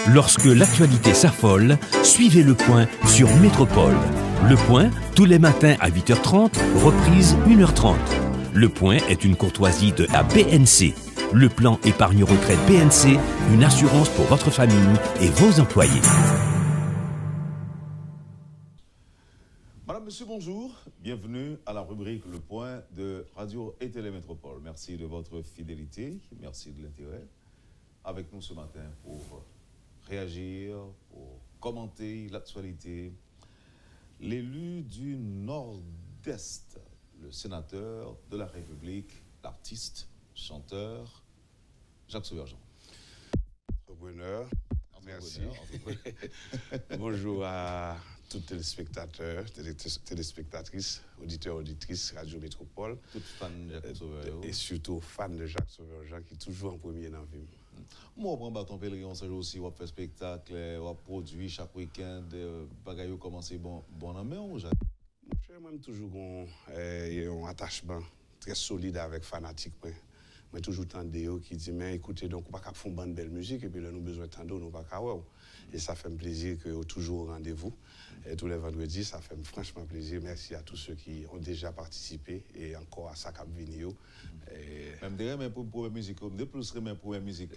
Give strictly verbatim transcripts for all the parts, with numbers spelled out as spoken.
Lorsque l'actualité s'affole, suivez Le Point sur Métropole. Le Point, tous les matins à huit heures trente, reprise une heure trente. Le Point est une courtoisie de la B N C. Le plan épargne retraite B N C, une assurance pour votre famille et vos employés. Madame, Monsieur, bonjour. Bienvenue à la rubrique Le Point de Radio et Télé Métropole. Merci de votre fidélité, merci de l'intérêt. Avec nous ce matin pour réagir, pour commenter l'actualité, l'élu du Nord-Est, le sénateur de la République, l'artiste, chanteur, Jacques Sauverjean. Entrepreneur, merci. Bonjour à tous les téléspectateurs, téléspectatrices, auditeurs, auditrices, Radio Métropole. Toutes fans de Jacques Sauverjean. Et surtout fans de Jacques Sauverjean qui est toujours en premier dans la vie. Moi, je prends bâton pèlerin, ça aussi, on fait spectacle, on produit chaque week-end, bagaille commence bon bon en main ou Jacques? J'ai même toujours un attachement très solide avec fanatique. Moi, toujours tant de qui dit mais écoutez donc on pas qu'à faire une belle musique et puis là nous besoin de nous pas qu'à ouais. Et ça fait un plaisir que toujours au rendez-vous. Et tous les vendredis, ça fait franchement plaisir. Merci à tous ceux qui ont déjà participé et encore à ça cap Vinio. Même derrière mes premières musiques, de plus mes premières musiques.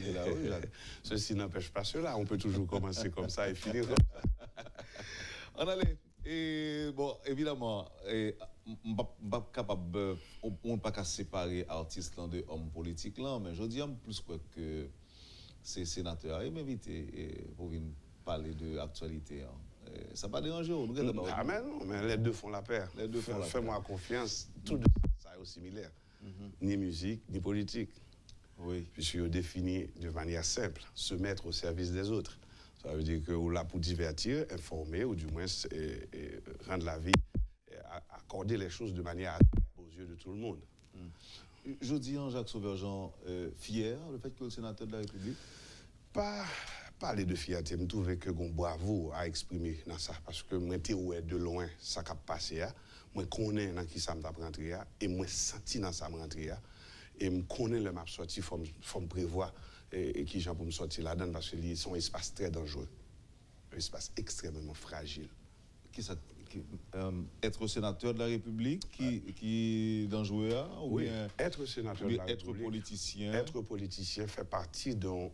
Ceci n'empêche pas cela. On peut toujours commencer comme ça et finir comme ça. On allait. Et bon, évidemment, on n'est pas capable, on ne pas qu'à séparer artistes de hommes politiques là, mais je dis en plus quoi que ces sénateurs m'inviter pour venir parler de l'actualité. Hein. Ça n'a pas dérangé. Ah mais non, mais les deux font la paire. Les deux font la Fais-moi confiance. Tout de ça est similaire. Mm-hmm. Ni musique, ni politique. Oui. Puisque défini de manière simple, se mettre au service des autres. Ça veut dire que on l'a pour divertir, informer, ou du moins et, et rendre la vie, accorder les choses de manière agréable aux yeux de tout le monde. Mm. Je dis en Jacques Sauverjean, euh, fier le fait que le sénateur de la République? Pas parler de fierté, je trouve que j'ai bravo à exprimer dans ça, parce que moi, je de loin ça qui a passé, moi, je connais dans qui ça m'a rentré, et moi, senti dans ça m'a rentré, et je connais le map sorti, il faut me prévoir. Et, et qui j'en pour me sortir là-dedans parce que c'est un espace très dangereux, un espace extrêmement fragile. Qui ça, qui, euh, être sénateur de la République qui, ouais. qui est dangereux là, ou oui, bien être sénateur de la être République, politicien. Être politicien fait partie d'un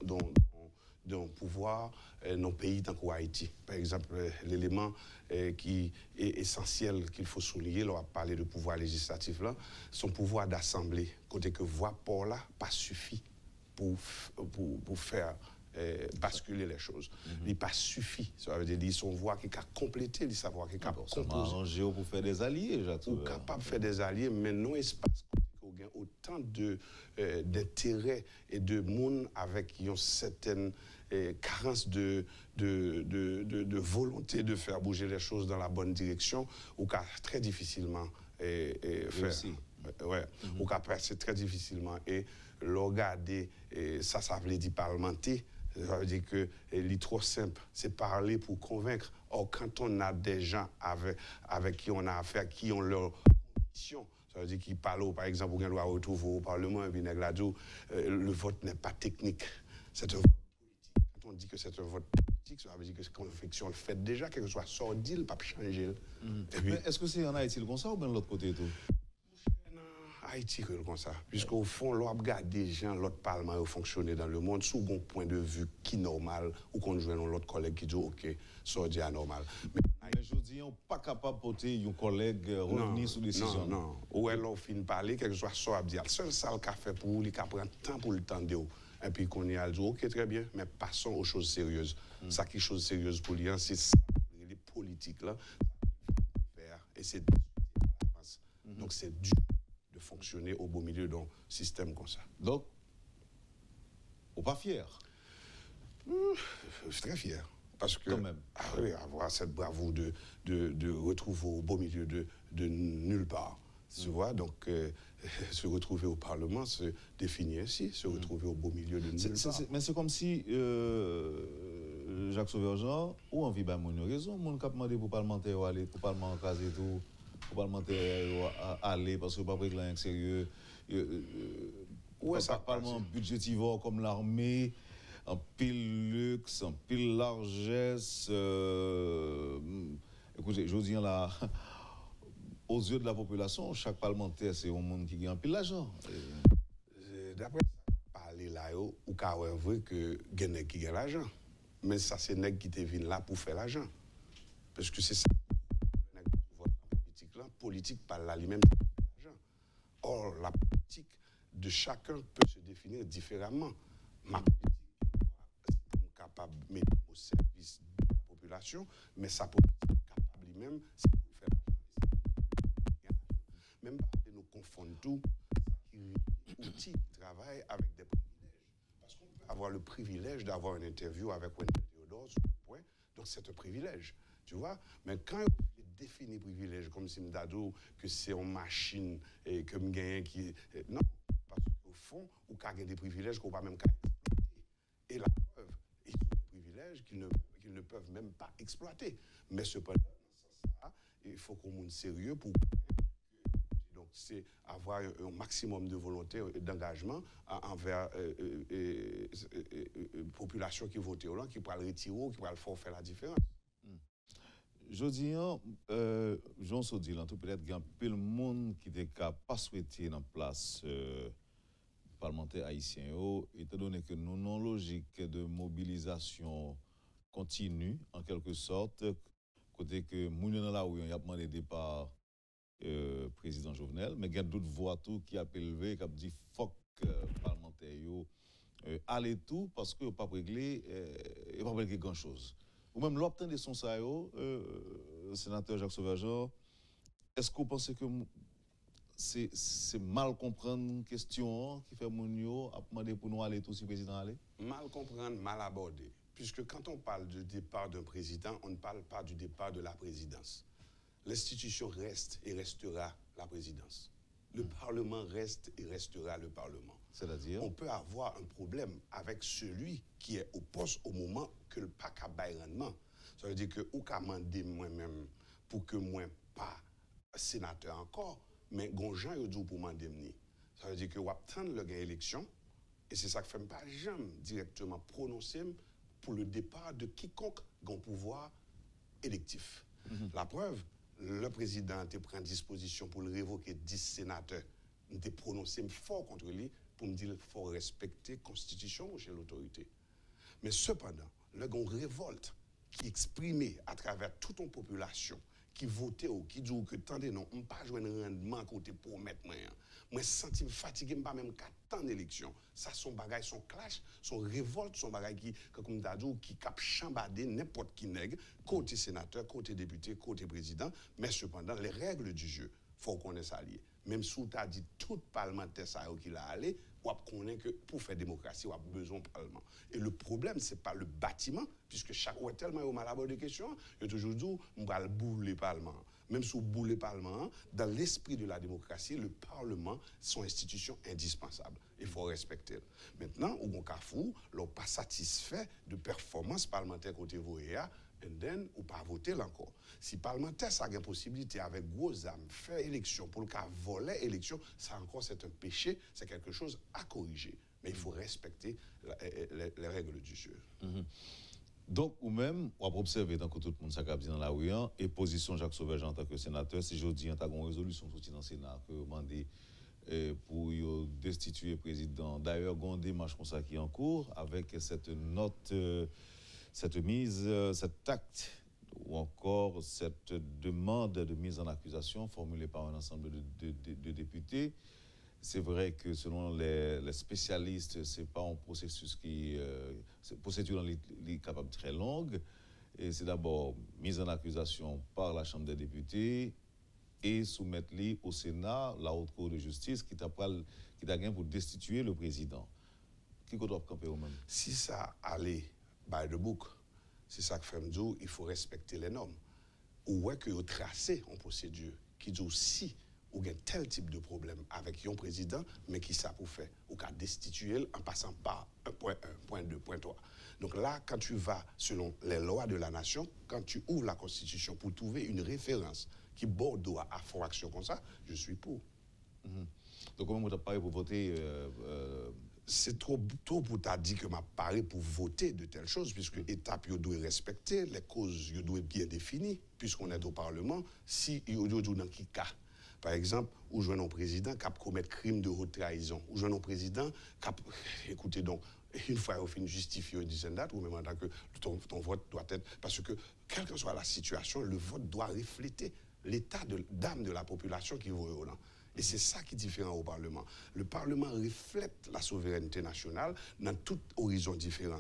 pouvoir euh, dans un pays tant qu'Haïti. Par exemple, euh, l'élément euh, qui est essentiel qu'il faut souligner, là, on va parler de pouvoir législatif là, son pouvoir d'assemblée, côté que voix pour là, pas suffit. Pour, pour, pour faire euh, basculer les choses. Mm-hmm. Il n'est pas suffit. Ça veut dire qu'ils sont voix qui a complété, ils savent qui a composé. Pour faire des alliés, ou capable de faire des alliés, mais non espace où il y a autant de euh, d'intérêt et de monde avec une certaine euh, carence de de, de, de de volonté de faire bouger les choses dans la bonne direction, ou qu'a très difficilement euh, euh, faire. Aussi. Euh, ouais. Mm-hmm. Ou qu'a passer très difficilement et le regarder, ça, ça veut dire parlementer, ça veut dire que c'est trop simple, c'est parler pour convaincre. Or, quand on a des gens avec, avec qui on a affaire, qui ont leurs conditions, ça veut dire qu'ils parlent, par exemple, on doit retrouver au Parlement, et euh, le vote n'est pas technique, c'est un vote politique. Quand on dit que c'est un vote politique, ça veut dire que si on le fait déjà, quelque soit sordi, il ne peut pas changer. Mm-hmm. Mais est-ce que c'est en Haïti comme ça ou bien de l'autre côté tout? Haïti comme ça, puisqu'au fond, l'on regarde des gens, l'autre parlement a fonctionné dans le monde, sous un point de vue qui est normal, ou qu'on joue dans l'autre collègue qui dit ok, ça dit anormal. Mais, mais je dis, on n'est pas capable de porter un collègue revenir sous décision. Non, non, ou elle a fini de parler, quelque chose soit dire. Le seul ça qu'a fait pour lui, qui prend temps pour le temps de vous. Et puis qu'on y a dit ok, très bien, mais passons aux choses sérieuses. Mm. Ça qui est chose sérieuse pour lui, c'est ça, les politiques là, et c'est mm-hmm. Donc c'est dur de fonctionner au beau milieu d'un système comme ça. Donc, on n'est pas fier? Mmh, je suis très fier. Parce que, quand même. Ah oui, avoir cette bravoure de, de, de retrouver au beau milieu de, de nulle part. Tu mmh. vois, donc, euh, se retrouver au Parlement, se définir ainsi, se retrouver mmh. au beau milieu de nulle c est, part. C est, c est, mais c'est comme si euh, Jacques Sauverjean, ou envie de mon raison, mon cap demandé pour parlementaire aller, pour parlement caser tout. Parlementaire aller parce que pas pris un sérieux. Euh, euh, ouais, ça parlement budgétivore comme l'armée, en pile luxe, en pile largesse. Euh, écoutez, je dis là, aux yeux de la population, chaque parlementaire, c'est un monde qui a en pile l'argent. D'après ça, parler là, ou qu'à vrai que gagne qui gagne l'argent. Mais ça, c'est nèg qui te vient là pour faire l'argent. Parce que c'est ça. La politique, là, politique parle là lui-même. Or, la politique de chacun peut se définir différemment. Ma politique, c'est capable de mettre au service de la population, mais sa politique capable lui-même, c'est pour faire l'argent. Même pas de nous confondre tout, outils de travail avec des privilèges. Parce qu'on peut avoir le privilège d'avoir une interview avec Wendell Theodore sur le point, donc c'est un privilège, tu vois. Mais quand on définit privilège comme si m'dado que c'est une machine et que m'gagne qui non, parce qu'au fond, on a des privilèges qu'on va même pas exploiter. Et la preuve, ils ont des privilèges qu'ils ne, qu'ils ne peuvent même pas exploiter. Mais cependant, ça, il faut qu'on soit sérieux pour. Donc, c'est avoir un maximum de volonté et d'engagement envers la euh, euh, euh, euh, euh, population qui vote au qui pourra le retirer, qui pourra le faire faire la différence. Mm. Je dis, euh, Jean Sodilan, peut-être qu'il y a un peu de monde qui n'a pas souhaité dans place euh, parlementaire haïtien, étant donné que nous avons une logique de mobilisation continue, en quelque sorte, côté que nous dans la rue, il y a demandé départ. Euh, président Jovenel, mais il y a d'autres voix tout qui a élevé, qui a dit fuck euh, parlementaire, euh, allez tout parce que pas réglé, et euh, pas réglé grand chose. Ou même l'obtenir de son ça, euh, sénateur Jacques Sauvageant, est-ce que vous pensez que c'est mal comprendre une question qui fait mon yo à demander pour nous aller tout si le président aller? Mal comprendre, mal aborder. Puisque quand on parle du départ d'un président, on ne parle pas du départ de la présidence. L'institution reste et restera la présidence. Le mmh. Parlement reste et restera le Parlement. C'est-à-dire? On peut avoir un problème avec celui qui est au poste au moment que le P A C a bail rendement. Ça veut dire que ou qu'a mandé moi-même pour que moi pas sénateur encore, mais gonjan yo dit pour mandé m'ni. Ça veut dire que ou attendre le gain élection et c'est ça que fait pas jamais directement prononcer pour le départ de quiconque gon pouvoir électif. Mmh. La preuve, le président a pris disposition pour le révoquer dix sénateurs. Il a prononcé fort contre lui pour me dire qu'il faut respecter la Constitution chez l'autorité. Mais cependant, le grand révolte qui est exprimé à travers toute une population, qui votait ou qui dit que attendez non, on ne pas jouer un rendement côté pour mettre moi. Moi, senti fatigué, pas même qu'à tant d'élections. Ça, son bagage, son clash, son révolte, son bagage qui, comme t'as dit, qui cap chambader n'importe qui nègre, côté sénateur, côté député, côté président. Mais cependant, les règles du jeu, faut qu'on ait ça lié. Même si tu as dit tout parlementaire ça qui l'a allé, on connaît que pour faire démocratie, on a besoin de parlement. Et le problème, ce n'est pas le bâtiment, puisque chaque fois tellement mal abordé de questions, il y a toujours dit, on va le bouler parlement. Même si on boule le Parlement, dans l'esprit de la démocratie, le Parlement sont institutions indispensables. Il faut respecter. Maintenant, au bon carrefour, l'on pas satisfait de performance parlementaire côté voyez, et then, ou pas voter encore. Si parlementaire, ça a une possibilité avec gros âmes, faire élection, pour le cas voler élection, ça encore c'est un péché, c'est quelque chose à corriger. Mais il faut respecter la, les, les règles du jeu. Mm-hmm. Donc, ou même, on va observer tant que tout le monde s'est dans la rue, et position Jacques Sauvageant en tant que sénateur, si je dis, on a une résolution dans le Sénat que demandé eh, pour destituer le président. D'ailleurs, il y a une démarche comme ça qui est en cours avec cette note, euh, cette mise, euh, cet acte ou encore cette demande de mise en accusation formulée par un ensemble de, de, de, de députés. C'est vrai que selon les, les spécialistes, ce n'est pas un processus qui... Euh, c'est une procédure qui est capable très longue. Et c'est d'abord mise en accusation par la Chambre des députés et soumettre au Sénat, la Haute Cour de justice, qui t'a gagné pour destituer le président. Qui doit camper au même? Si ça allait by the book, c'est ça que fait me dire, il faut respecter les normes. Ou est que vous tracez en procédure qui dit aussi ou a tel type de problème avec un président, mais qui ça pour faire, ou qu'à destituer en passant par un point un, point deux, point trois. Donc là, quand tu vas selon les lois de la nation, quand tu ouvres la Constitution pour trouver une référence qui borde à faire action comme ça, je suis pour. Mm-hmm. Donc comment vous avez parlé pour voter euh, euh, c'est trop tôt pour t'a dit que m'a parlé pour voter de telles choses, puisque l'étape, il doit respecter, les causes, il doit être bien définies, puisqu'on est au Parlement, si il doit dans qui cas. Par exemple, où je un président qui a commis crime de haute trahison, où je un président qui a... Écoutez donc, une fois au fin justifié une dizaine date, ou même en tant que ton, ton vote doit être... Parce que, quelle que soit la situation, le vote doit refléter l'état d'âme de la population qui vote au là. Et c'est ça qui est différent au Parlement. Le Parlement reflète la souveraineté nationale dans tout horizon différent.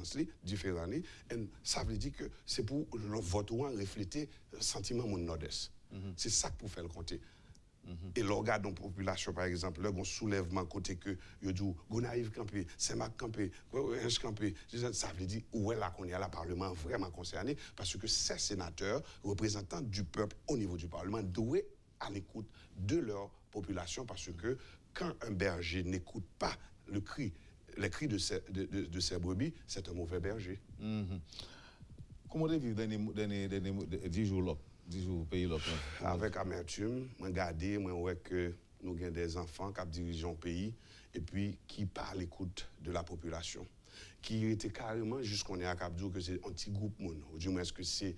Et ça veut dire que c'est pour le vote ou refléter le sentiment de nord-est. Mm-hmm. C'est ça pour faire le compter. Mm-hmm. Et l'organe de la population, par exemple, là, on soulèvement côté que, yo dit, Gonaïve campé, Saint-Marc campé, Ange campé, ça veut dire où est là qu'on est à la Parlement vraiment concerné, parce que ces sénateurs, représentants du peuple au niveau du Parlement, doivent à l'écoute de leur population, parce que quand un berger n'écoute pas le cri, les cris de ses, de, de, de ses brebis, c'est un mauvais berger. Mm-hmm. Comment vous vivez dans les dix jours là? Au pays là, avec amertume, moi regarder, moi ouais que nous avons des enfants qui dirigent le pays et puis qui parlent l'écoute de la population, qui était carrément jusqu'on est à Cap que c'est un petit groupe moun, ou du moins est-ce que c'est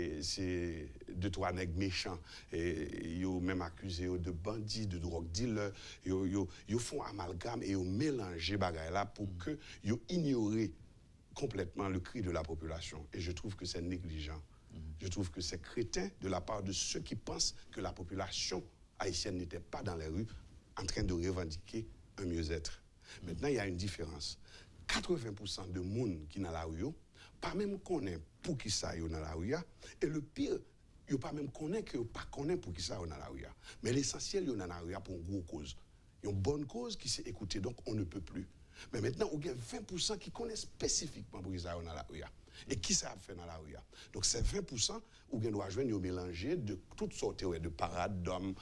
c'est deux trois nègres méchants et ils ont même accusé de bandits, de drogue dealers, ils ils font amalgame et ils mélangent bagaille là pour mm. que ils ignorent complètement le cri de la population, et je trouve que c'est négligent. Je trouve que c'est crétin de la part de ceux qui pensent que la population haïtienne n'était pas dans les rues en train de revendiquer un mieux-être. Mmh. Maintenant, il y a une différence. quatre-vingts pour cent de monde qui sont dans la rue, pas même connaît pour qui ça est dans la rue, et le pire, ils pas même connaît que pas connaît pour qui ça est dans la rue. Mais l'essentiel, ils sont dans la rue pour une grosse cause. Il y a une bonne cause qui s'est écoutée, donc on ne peut plus. Mais maintenant, il y a vingt pour cent qui connaissent spécifiquement pour qui ça est dans la rue. Et qui ça a fait dans la rue? Donc c'est vingt pour cent où on doit jouer, nous mélanger de toutes sortes de parades d'hommes,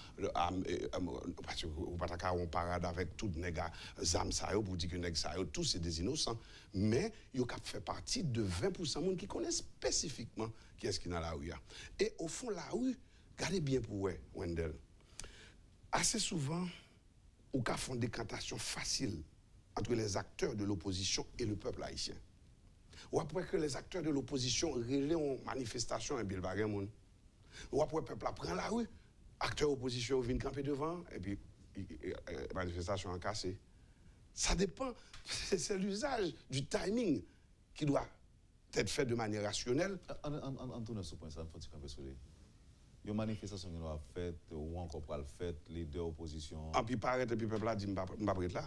parce que vous ne pouvez pas faire parade avec toutes les nègres, zam ça pour dire que les nègres, tous c'est des innocents. Mais ils fait partie de vingt pour cent de monde qui connaissent spécifiquement qui est-ce qui est dans la rue. Et au fond, la rue, regardez bien pour vous, Wendell. Assez souvent, on fait une décantation facile entre les acteurs de l'opposition et le peuple haïtien. Ou après que les acteurs de l'opposition relèvent en manifestation et bien le bagage moun. Ou après le peuple prend la rue, acteurs opposition viennent camper devant et puis euh, manifestation en cassé. Ça dépend, c'est l'usage du timing qui doit être fait de manière rationnelle. En tournant ce point, ça faut camper sur les. Il y a une manifestation qui doit faite ou encore pas le fait, les deux oppositions. Et puis paraît et puis le peuple a dit je ne vais pas prêter là.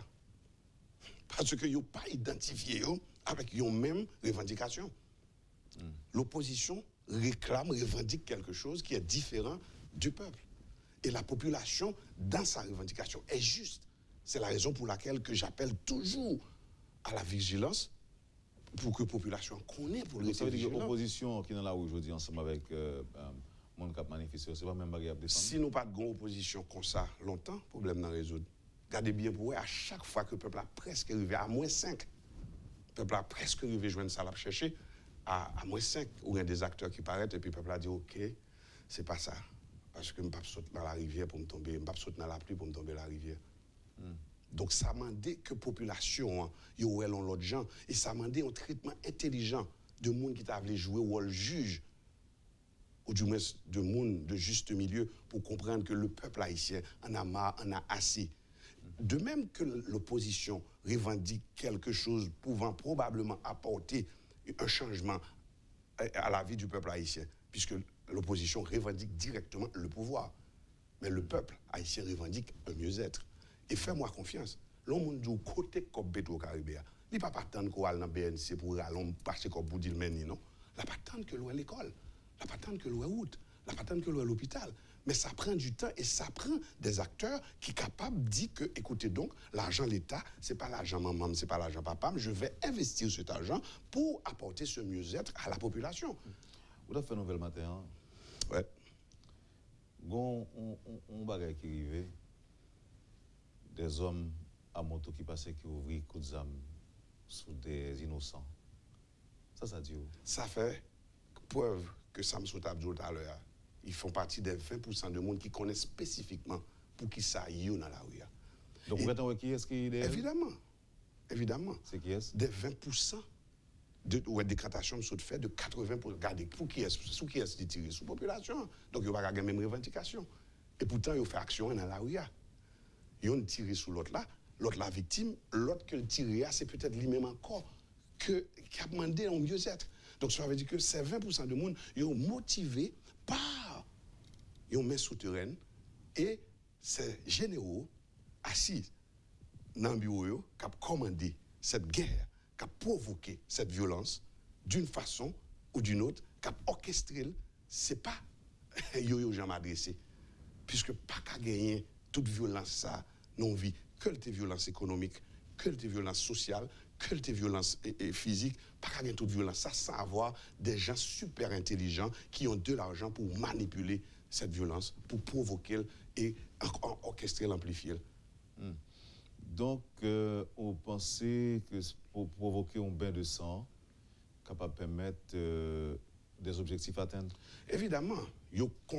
Parce qu'ils n'ont pas identifié avec les mêmes revendications. Mm. L'opposition réclame, revendique quelque chose qui est différent du peuple. Et la population, dans sa revendication, est juste. C'est la raison pour laquelle que j'appelle toujours à la vigilance pour que la population connaisse pour le Ça veut dire que l'opposition qui est là aujourd'hui ensemble avec le euh, monde qui a manifesté, c'est pas même bagarre de Si nous pas de grande opposition comme ça longtemps, problème n'a résoudre. Regardez bien pour vous, à chaque fois que le peuple a presque arrivé à moins cinq, le peuple a presque arrivé à joindre ça, à chercher, à, à moins cinq, où il y a des acteurs qui paraissent, et puis le peuple a dit, OK, c'est pas ça. Parce que je ne peux pas sauter dans la rivière pour me tomber, je ne peux pas sauter dans la pluie pour me tomber dans la rivière. Mm. Donc ça m'a dit que la population, il y a l'autre gens, et ça m'a dit un traitement intelligent de monde qui t'a voulu jouer ou le juge, ou du moins de monde de juste milieu, pour comprendre que le peuple haïtien en a marre, en a assez. De même que l'opposition revendique quelque chose pouvant probablement apporter un changement à la vie du peuple haïtien, puisque l'opposition revendique directement le pouvoir. Mais le peuple haïtien revendique un mieux-être. Et fais-moi confiance, l'homme du côté comme Béto Caribéa, il ne peut pas attendre qu'on aille dans le B N C pour aller passer comme Boudil Meni, non? Il ne peut pas attendre que l'on ait l'école, il ne peut pas attendre que l'on ait route, il ne peut pas attendre que l'on ait l'hôpital. Mais ça prend du temps et ça prend des acteurs qui sont capables de dire que, écoutez donc, l'argent de l'État, ce n'est pas l'argent maman, ce n'est pas l'argent papa, mais je vais investir cet argent pour apporter ce mieux-être à la population. Vous avez fait un nouvel matin, hein? Ouais. Bon, on, on, on bagaille qui arrivait, des hommes à moto qui passaient, qui ouvraient coup de zame sur des innocents. Ça, ça dit où? Ça fait preuve que Sam Sotabdjo tout à l'heure. Ils font partie des vingt pour cent de monde qui connaissent spécifiquement pour qui ça y est dans la rue. Donc, vous êtes qui est-ce qui est? Évidemment. évidemment. C'est qui est-ce? Des vingt pour cent de ouais, décrétation de fait de quatre-vingts pour cent. Regardez, pour qui est-ce sous qui est-ce qui tire? Sous population. Donc, il n'y a pas la même revendication. Et pourtant, il fait action dans la rue. Ils ont tiré sur l'autre là, l'autre la victime, l'autre que le tiré, c'est peut-être lui-même encore que, qui a demandé un mieux-être. Donc, ça veut dire que ces vingt pour cent de monde, ils ont motivé par ils ont mis souterraine et ces généraux assis dans le bureau qui ont commandé cette guerre, qui ont provoqué cette violence d'une façon ou d'une autre, qui ont orchestré, ce n'est pas yo-yo jamais adressé. Puisque pas qu'à gagner toute violence, ça, non vie, que les violences économiques, que les violences sociales, que les violences physiques, pas qu'à gagner toute violence, ça sans avoir des gens super intelligents qui ont de l'argent pour manipuler cette violence, pour provoquer et orchestrer, l'amplifier. Hmm. Donc, euh, on pensait que pour provoquer un bain de sang, capable de permettre euh, des objectifs atteints? Évidemment, ils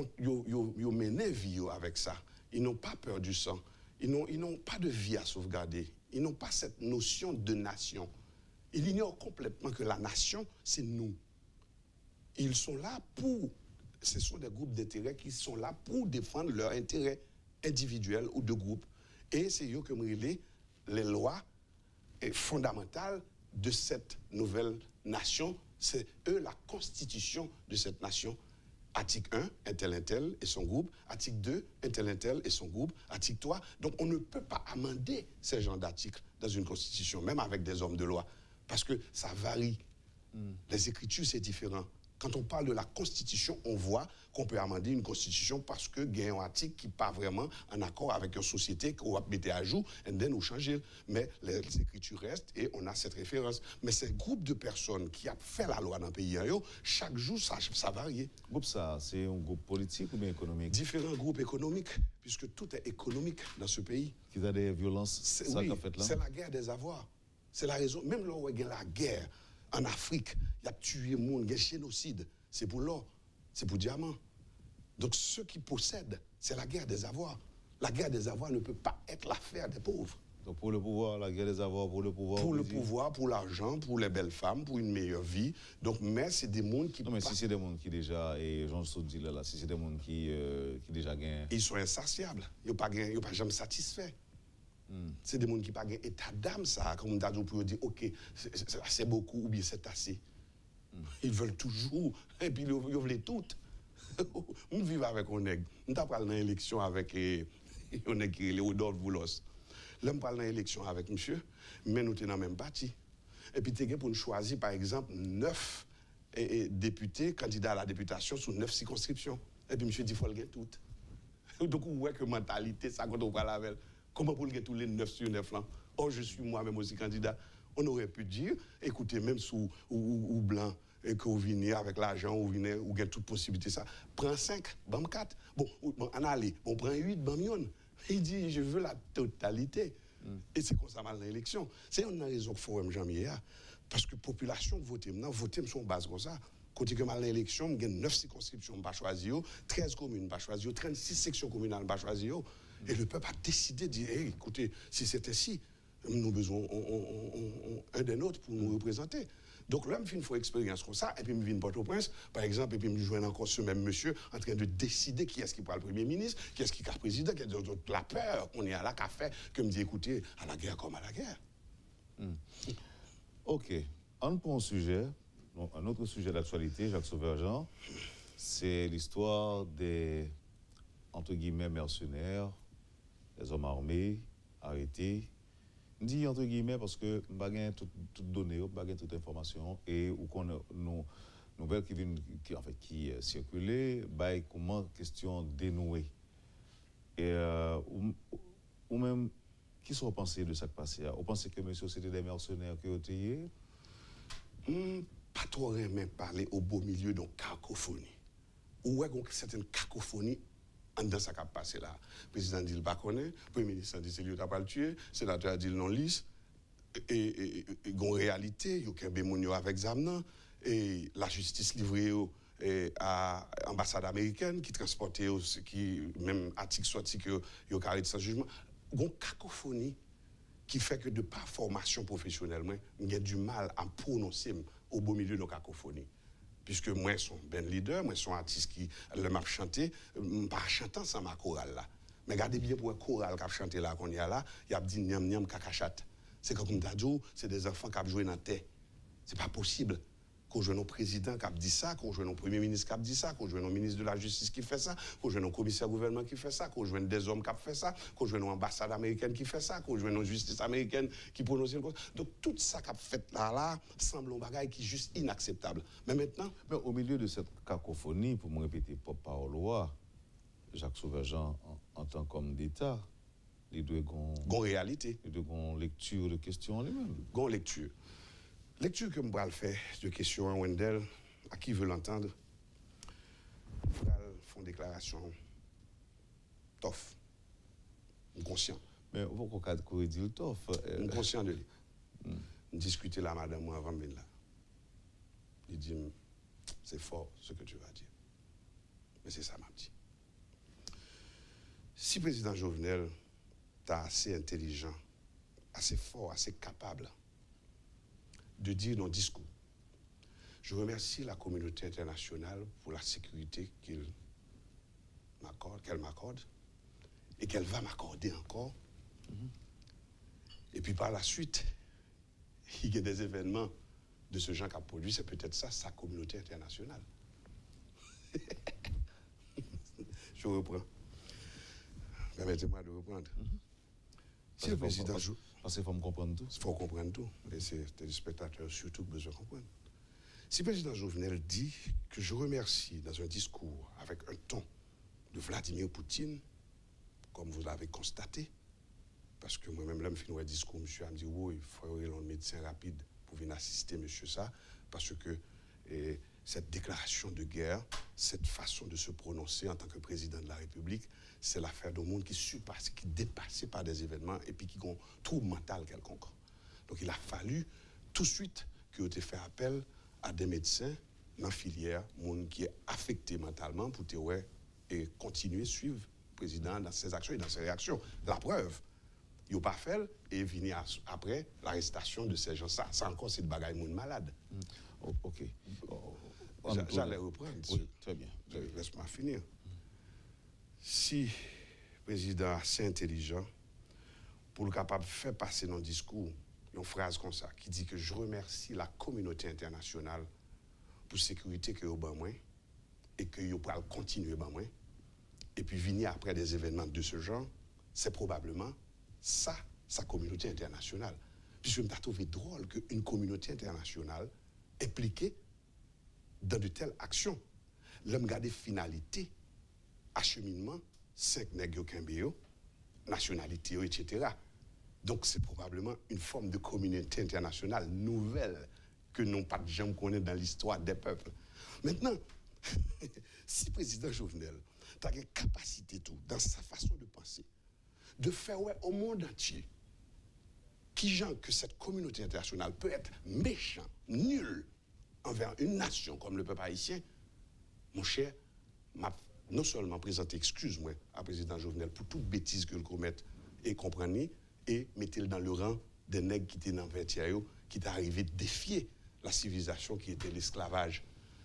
ont mené vie avec ça. Ils n'ont pas peur du sang. Ils n'ont pas de vie à sauvegarder. Ils n'ont pas cette notion de nation. Ils ignorent complètement que la nation, c'est nous. Ils sont là pour... Ce sont des groupes d'intérêts qui sont là pour défendre leurs intérêts individuels ou de groupe. Et c'est eux qui ont les lois fondamentales de cette nouvelle nation. C'est eux la constitution de cette nation. Article un, un tel, un tel et son groupe. Article deux, un tel, un tel et son groupe. Article trois. Donc on ne peut pas amender ces genres d'articles dans une constitution, même avec des hommes de loi, parce que ça varie. Mm. Les écritures, c'est différent. Quand on parle de la Constitution, on voit qu'on peut amender une Constitution parce que il y a un article qui n'est pas vraiment en accord avec une société qu'on va mettre à jour et then on change. Mais les écritures restent et on a cette référence. Mais ces groupes de personnes qui ont fait la loi dans le pays, chaque jour, ça, ça varie. Groupe ça, c'est un groupe politique ou bien économique? Différents groupes économiques, puisque tout est économique dans ce pays. Qui a des violences, c'est ça oui, qu'a fait là? C'est la guerre des avoirs. C'est la raison. Même là où il y a la guerre, en Afrique, il y a tué le monde, il y a génocide. C'est pour l'or, c'est pour diamant. Donc ceux qui possèdent, c'est la guerre des avoirs. La guerre des avoirs ne peut pas être l'affaire des pauvres. Donc pour le pouvoir, la guerre des avoirs, pour le pouvoir. Pour le pouvoir, pour l'argent, pour les belles femmes, pour une meilleure vie. Donc, mais c'est des mondes qui... Non, mais pas... si c'est des mondes qui déjà, et Jean-Saud dit là, là, si c'est des mondes qui, euh, qui déjà gagnent... Ils sont insatiables. Ils n'ont pas, pas jamais satisfaits. Mm. C'est des mondes qui n'ont pas un état d'âme, ça. Comme on a dit pour dire, OK, c'est beaucoup ou bien c'est assez. Mm. Ils veulent toujours, et puis ils veulent toutes. On vit avec un nègre. On t'a parlé dans l'élection avec un nègre qui est Léodore Voulos. Là, on parle dans l'élection avec monsieur, mais nous sommes dans le même parti. Et puis, tu as pour nous choisir, par exemple, neuf et, et, députés, candidats à la députation sous neuf circonscriptions. Et puis, monsieur dit qu'il faut le gagner toutes. Donc, vous voyez que mentalité, ça, quand on parle avec elle. Comment pour le gagner tous les neuf sur neuf là? Oh, je suis moi-même aussi candidat. On aurait pu dire, écoutez, même sous ou, ou, ou blanc, et que vous venez avec l'argent, vous venez, vous gagnez toute possibilité, ça. Prends cinq, bam quatre. Bon, on allait, on prend huit, bam yon. Il dit, je veux la totalité. Mm. Et c'est comme ça mal dans l'élection. C'est une raison qu'il faut jamais. Parce que la population vote maintenant, vote sur une base comme ça. Quand il y a mal dans l'élection, il y a neuf circonscriptions, on va choisir, treize communes, on va choisir, trente-six sections communales, on va choisir. Et le peuple a décidé de dire, hey, écoutez, si c'est ainsi, nous avons besoin on, on, on, un des nôtres pour nous représenter. Donc là, je fais une expérience comme ça, et puis je viens de Port-au-Prince, par exemple, et puis je joins encore ce même monsieur en train de décider qui est-ce qui prend le Premier ministre, qui est-ce qui est le président, qui est la peur qu'on est à la café, que me dit, écoutez, à la guerre comme à la guerre. Hmm. OK. On prend un sujet, un autre sujet d'actualité, Jacques Sauverjean, c'est l'histoire des, entre guillemets, mercenaires, des hommes armés, arrêtés. Je dis entre guillemets parce que je n'ai pas toutes toute données, je n'ai pas toute information et où qu'on a nos nouvelles qui viennent, qui, en fait, qui euh, circulaient, bah, comment question dénouée. Et euh, ou, ou même, qui sont pensés de ça qui passé? Vous pensez que monsieur c'était des mercenaires qui ont été? Mm, pas trop rien parler au beau milieu d'une cacophonie. Ou est-ce que c'est une cacophonie? Dans ce qui a passé là, le président dit qu'il ne pas connaît, le premier ministre dit qu'il n'a pas le tué, le sénateur dit qu'il non lisse, et il y a une réalité, il y a un bémonio avec Zamnan, et la justice livrée à l'ambassade américaine qui transportait, qui, même article sorti, qu'il y a carré de sans jugement. Il y a une cacophonie qui fait que de par formation professionnelle, j'ai du mal à me prononcer au beau milieu de la cacophonie. Puisque moi, je suis un ben leader, moi, je suis un artiste qui le m'a chanté, pas chantant sans ma chorale là. Mais regardez bien pour un choral qui a chanté là, qu'on y a là, il y a dit niam niam kakachat. C'est comme on t'a dit, c'est des enfants qui ont joué dans la terre. C'est pas possible qu'on joue un président qui a dit ça, qu'on joue un premier ministre qui a dit ça, qu'on joue un ministre de la justice qui fait ça, qu'on joue un commissaire gouvernement qui fait ça, qu'on joue des hommes qui fait ça, qu'on joue une ambassade américaine qui fait ça, qu'on joue une justice américaine qui prononce le cause. Donc tout ça qu'a fait là, là, semble un bagage qui est juste inacceptable. Mais maintenant... Mais au milieu de cette cacophonie, pour me répéter porte-parole, Jacques Sauvageant, en, en tant qu'homme d'État, les deux ont... Gon réalité. Les deux ont lecture de questions lui-même. Gon lecture. Lecture que je vais faire de questions à Wendell, à qui veut l'entendre, ils font une déclaration tough. Je suis conscient. Mais pourquoi qu'on dit le tough? Je suis conscient de lui. Mm. Je discutais là, madame, moi, avant de venir là. Il dit, c'est fort ce que tu vas dire. Mais c'est ça, m'a dit. Si le président Jovenel est assez intelligent, assez fort, assez capable de dire dans le discours, je remercie la communauté internationale pour la sécurité qu'il m'accorde, qu'elle m'accorde et qu'elle va m'accorder encore. Mm-hmm. Et puis par la suite, il y a des événements de ce genre qu'a produit, c'est peut-être ça, sa communauté internationale. Je reprends. Permettez-moi de reprendre. Mm-hmm. Si le président joue... Parce qu'il faut me comprendre tout. Il faut comprendre tout. Et c'est les spectateurs surtout qui besoin de comprendre. Si le président Jovenel dit que je remercie dans un discours avec un ton de Vladimir Poutine, comme vous l'avez constaté, parce que moi-même, là, je finis un discours, monsieur a dit, oui, il faut un médecin rapide pour venir assister monsieur ça, parce que et, cette déclaration de guerre, cette façon de se prononcer en tant que président de la République, c'est l'affaire d'un monde qui surpasse, qui est dépassé par des événements et puis qui ont un trouble mental quelconque. Donc il a fallu tout de suite qu'il ait fait appel à des médecins dans la filière, monde qui est affecté mentalement pour te, ouais, et continuer à suivre le président dans ses actions et dans ses réactions. La preuve, il n'a pas fait et venir après l'arrestation de ces gens. Ça, ça encore, c'est le bagage monde malade. Mm. Oh, ok. Oh. J'allais reprendre. Oui, très bien. Laisse-moi finir. Si le président est assez intelligent pour le capable de faire passer dans le discours une phrase comme ça, qui dit que je remercie la communauté internationale pour la sécurité que vous avez et que vous pouvez continuer à moi, et puis venir après des événements de ce genre, c'est probablement ça, sa communauté internationale. Puisque je me trouvé drôle qu'une communauté internationale impliquée dans de telles actions. L'homme garde finalité, acheminement, cinq nègres Kimbéo, nationalité, et cetera. Donc c'est probablement une forme de communauté internationale nouvelle que non pas de gens connaissent dans l'histoire des peuples. Maintenant, si le président Jovenel a une capacité tout, dans sa façon de penser, de faire ouais, au monde entier, qui genre que cette communauté internationale peut être méchant, nul, envers une nation comme le peuple haïtien, mon cher, m'a non seulement présenté excuse-moi à président Jovenel pour toute bêtise que le commette et comprenez et mettez-le dans le rang des nègres qui étaient dans le vingtième, qui est arrivé défier la civilisation qui était l'esclavage.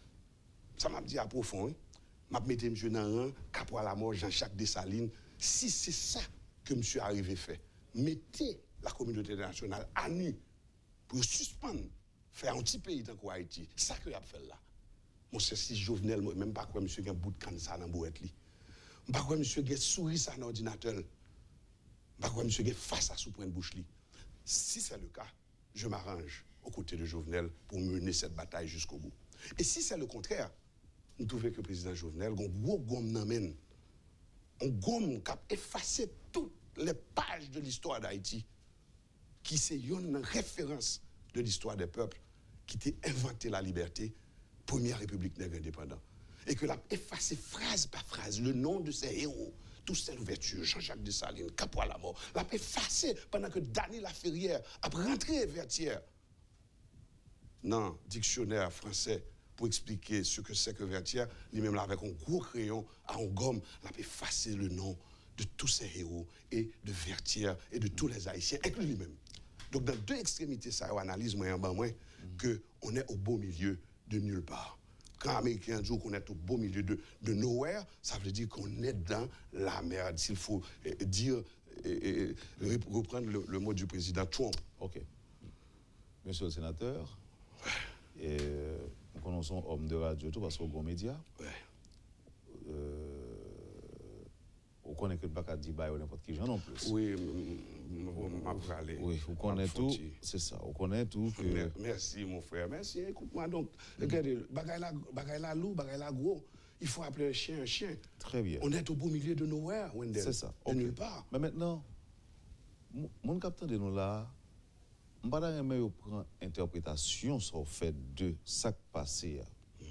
Ça m'a dit à profond, hein? M'a mis monsieur dans le rang, Caporal la mort, Jean-Jacques Dessalines. Si c'est ça que monsieur arrivé fait, mettez la communauté internationale à nu pour suspendre, faire un petit pays dans Haïti. C'est ça qu'il a fait là. Mon cher, si Jovenel, même pas quoi monsieur a un bout de canne ça dans bouette li. Pas quoi monsieur a souris ça dans l'ordinateur. Pas quoi monsieur a face à sous point de bouche li. Si c'est le cas, je m'arrange aux côtés de Jovenel pour mener cette bataille jusqu'au bout. Et si c'est le contraire, nous trouvons que le président Jovenel, un gros gomme n'amène, un gomme qui a effacé toutes les pages de l'histoire d'Haïti, qui c'est une référence de l'histoire des peuples, qui a inventé la liberté, première république nègre indépendante. Et que l'a effacé phrase par phrase le nom de ses héros, toute cette ouverture, Jean-Jacques Dessalines, Caporal la mort, l'a effacé pendant que Daniel Laferrière a rentré Vertière. Non, dictionnaire français pour expliquer ce que c'est que Vertière, lui-même là avec un gros crayon à un gomme, l'a effacé le nom de de tous ces héros et de Vertières et de tous les Haïtiens, inclus lui-même. Donc, dans deux extrémités, ça analyse, moi, en bas, moi, qu'on est au beau milieu de nulle part. Quand Américains disent qu'on est au beau milieu de, de nowhere, ça veut dire qu'on est dans la merde, s'il faut eh, dire, eh, eh, reprendre le, le mot du président Trump. OK. Monsieur le sénateur, et, nous connaissons homme de radio, tout parce qu'on est un média. Ouais. Euh, on connaît que pas qu'à dire bah n'importe qui gens non plus. Oui, m'a parlé. Oui, on connaît tout, c'est ça. On connaît tout que... Merci mon frère, merci. Écoute-moi donc, regardez, bagay la bagay la loup, bagay la gros. Il faut appeler un chien un chien. Très bien. On est au beau milieu de nowhere, Wendell. C'est ça. De Okay. nulle part. Mais maintenant, mon capitaine de nous là, je ne vais pas prendre interprétation sur le fait de ça qui passé.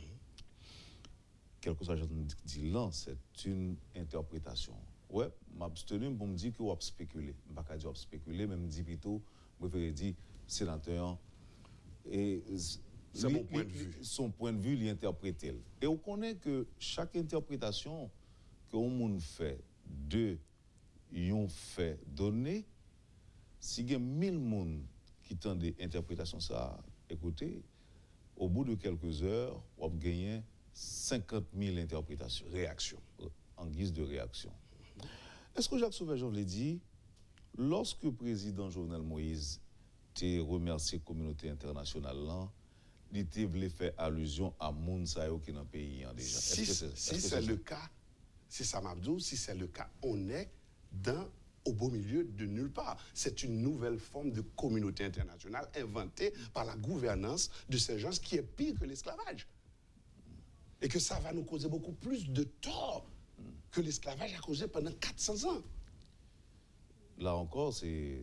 Quelque chose que je dis là, c'est une interprétation. Ouais, je m'abstenu pour me dire que vous avez spéculé. Je ne vais pas dire spéculer, mais je dis plutôt, je préfère dire sénateur. Et c'est mon point de vue. Son point de vue, il interprète. Et on connaît que chaque interprétation que on fait de yon fait donné, si il y a mille personnes qui tendent des interprétations, ça, écoutez, au bout de quelques heures, on va gagner cinquante mille interprétations. Réaction. En guise de réaction. Est-ce que Jacques Sauvageon l'a dit, lorsque le président Jovenel Moïse t'a remercié la communauté internationale, là, il voulait faire allusion à Mounsayo qui est dans le pays hein, déjà. Si c'est si c'est le cas, c'est ça Mabdou, si c'est le cas, on est dans au beau milieu de nulle part. C'est une nouvelle forme de communauté internationale inventée par la gouvernance de ces gens qui est pire que l'esclavage. Et que ça va nous causer beaucoup plus de tort que l'esclavage a causé pendant quatre cents ans. Là encore, c'est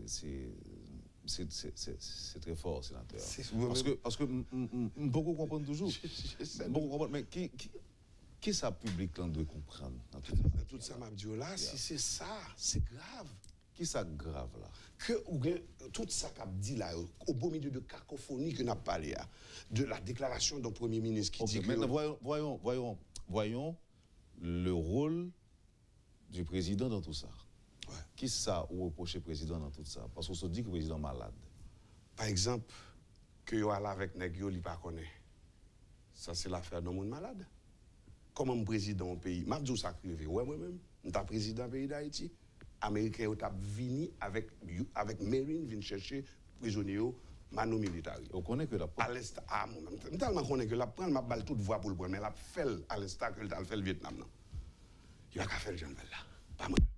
très fort, sénateur. Parce que, parce que beaucoup comprennent toujours. Beaucoup comprennent, mais qui, qui, qui ça public là doit comprendre dans tout ça? Dans tout ça, Mabdiola, si c'est ça, c'est grave. Qui ça grave là? Que ou bien, tout ça qu'a dit là, au beau milieu de cacophonie que n'a parlé là, de la déclaration d'un Premier ministre qui okay, dit maintenant, que... voyons, voyons, voyons, voyons le rôle du président dans tout ça. Ouais. Qui ça ou reprocher le président dans tout ça? Parce qu'on se dit que le président est malade. Par exemple, que yo allé avec Negyo, il pas connaît. Ça, c'est l'affaire d'un monde malade. Comment un président au pays, m'a dit ça crivé, ouais, moi-même, je suis président du pays d'Haïti. Américains ont venu avec, avec Marine, viennent chercher prisonniers, mano militaire. On connaît que la à l'instant, ah, moi, je tellement connais que la prendre ma balle toute voix pour le prendre, mais la fait à l'instant que le fait le Vietnam. Non. Il a qu'à faire le genre là. Pas moi.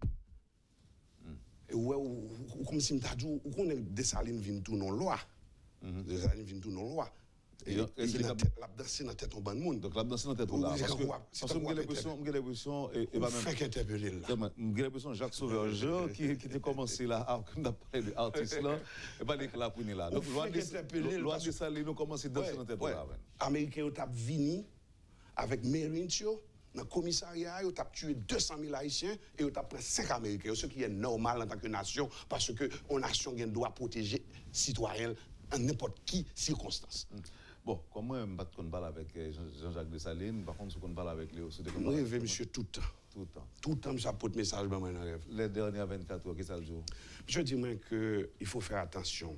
Et ouais, ou, ou, comme si je dit, ou qu'on est Dessalines vient tout non loi. Dessalines vient tout non loi. Et il a dansé dans la tête en ban monde. Donc la dansé dans la tête là. Parce que parce que j'ai l'impression, j'ai l'impression et pas même. Fait interpeller là. J'ai l'impression Jacques Sauvageon qui qui était commencé là, comme on a parlé de artiste là, et pas des là pour là. Donc loi de loi de Salines nous commencé danser dans la tête là. Américains ont tap vini avec Marines dans le commissariat, ils ont tué deux cent mille Haïtiens et ils ont pris cinq Américains, ce qui est normal en tant que nation, parce que une nation doit protéger les citoyens en n'importe quelle circonstance. Bon, comment on ne peut pas avec Jean-Jacques Dessalines, par contre, on parle avec Léo. Je rêve, monsieur, tout le temps. Tout le temps. Tout le temps, je porte message dans mon rêve. Les dernières vingt-quatre heures, qu'est-ce que ça le jour? Je dis moi qu'il faut faire attention.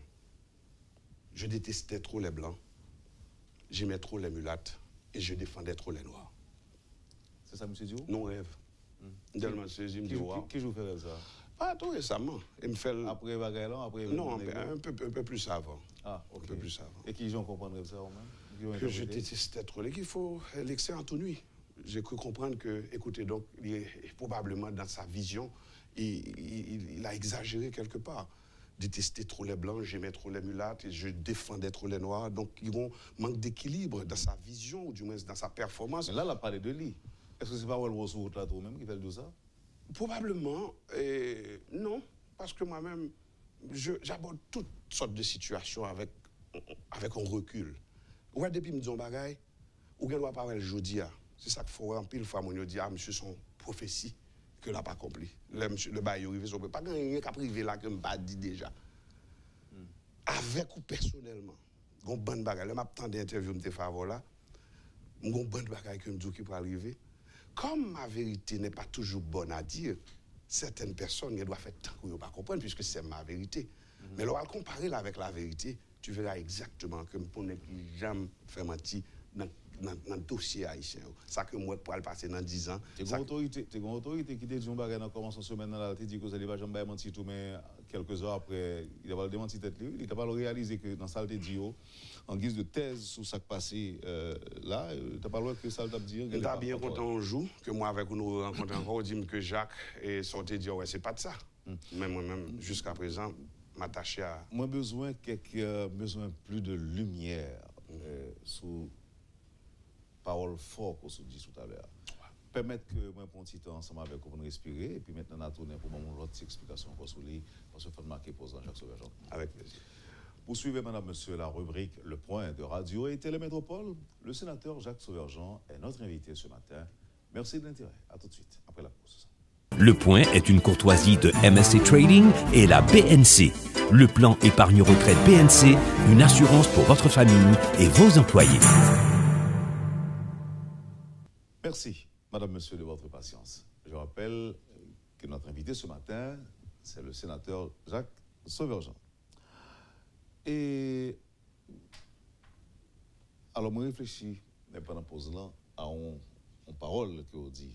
Je détestais trop les blancs, j'aimais trop les mulattes et je défendais trop les noirs. C'est ça, monsieur Dio? Non, rêve. Tellement saisi, me dit, wow. Qui joue faire ça? Pas tout récemment. Il me fait... Après Bagaillon, après... Non, un peu, un, peu, un peu plus avant. Ah, ok. Un peu plus avant. Et qui j'en comprendre ça, au même? Que je détestais trop. Il faut l'excès en tout nuit. J'ai cru comprendre que, écoutez, donc, il est probablement dans sa vision, il, il, il a exagéré quelque part. Détester trop les blancs, j'aimais trop les mulattes et je défendais trop les noirs. Donc, il y a un manque d'équilibre dans sa vision, ou du moins dans sa performance. Mais là, il a parlé de lui. Est-ce que c'est pas Walro sur là toi-même qui fait de ça? Probablement, et non, parce que moi-même, j'aborde toutes sortes de situations avec, avec un recul. Ouais, depuis me dit un bagay, ou bien doit parler jeudi, c'est ça qu'il faut en pile fois mon dit, ah, monsieur, son prophétie que l'a pas accompli. Le monsieur, le bail arrivé, so, pas rien qu'à privé là que me pas dit déjà. Mm. Avec ou personnellement, gon bonne bagay, le m'a tant d'interview me te favor là, gon bonne bagay que me dit qui pour arriver. Comme ma vérité n'est pas toujours bonne à dire, certaines personnes elles doivent faire tant qu'on ne pas comprendre, puisque c'est ma vérité. Mm-hmm. Mais lorsqu'on comparer là avec la vérité, tu verras exactement que pour ne plus jamais faire mentir dans dans le dossier haïtien. Ça que moi, pour le passer dans dix ans. Tu as une autorité qui te dit un bagage dans commençant semaine, tu dis que ça ne va jamais mentir tout, mais quelques heures après, il va le démentir tête lui. Il n'a pas réalisé que dans ça, il dit, en guise de thèse sur ce qui passé euh, là, tu n'as pas le droit que ça t'a dit. Tu as bien content un jour que moi, avec nous rencontrons encore, on dit que Jacques est sorti dire, ouais, c'est pas de ça. Mm. Mais moi-même, jusqu'à présent, m'attacher à. Moi, besoin, quelque, besoin plus de lumière mm. euh, sur. Parole forte qu'on se dit tout à l'heure. Permettre que moi prenne un petit temps ensemble avec vous pour respirer et puis maintenant on a tourné pour mon autre explication qu'on souligne parce qu'il faut marquer pour Jacques Sauvergeon. Avec plaisir. Poursuivez, madame, monsieur, la rubrique Le Point de Radio et Télémétropole. Le sénateur Jacques Sauvergeon est notre invité ce matin. Merci de l'intérêt. À tout de suite, après la pause. Le Point est une courtoisie de M S C Trading et la B N C. Le plan épargne retraite B N C, une assurance pour votre famille et vos employés. Merci, madame, monsieur, de votre patience. Je rappelle que notre invité ce matin, c'est le sénateur Jacques Sauvergeon. Et alors, moi, réfléchis pendant la pause là à une, une parole que vous dit.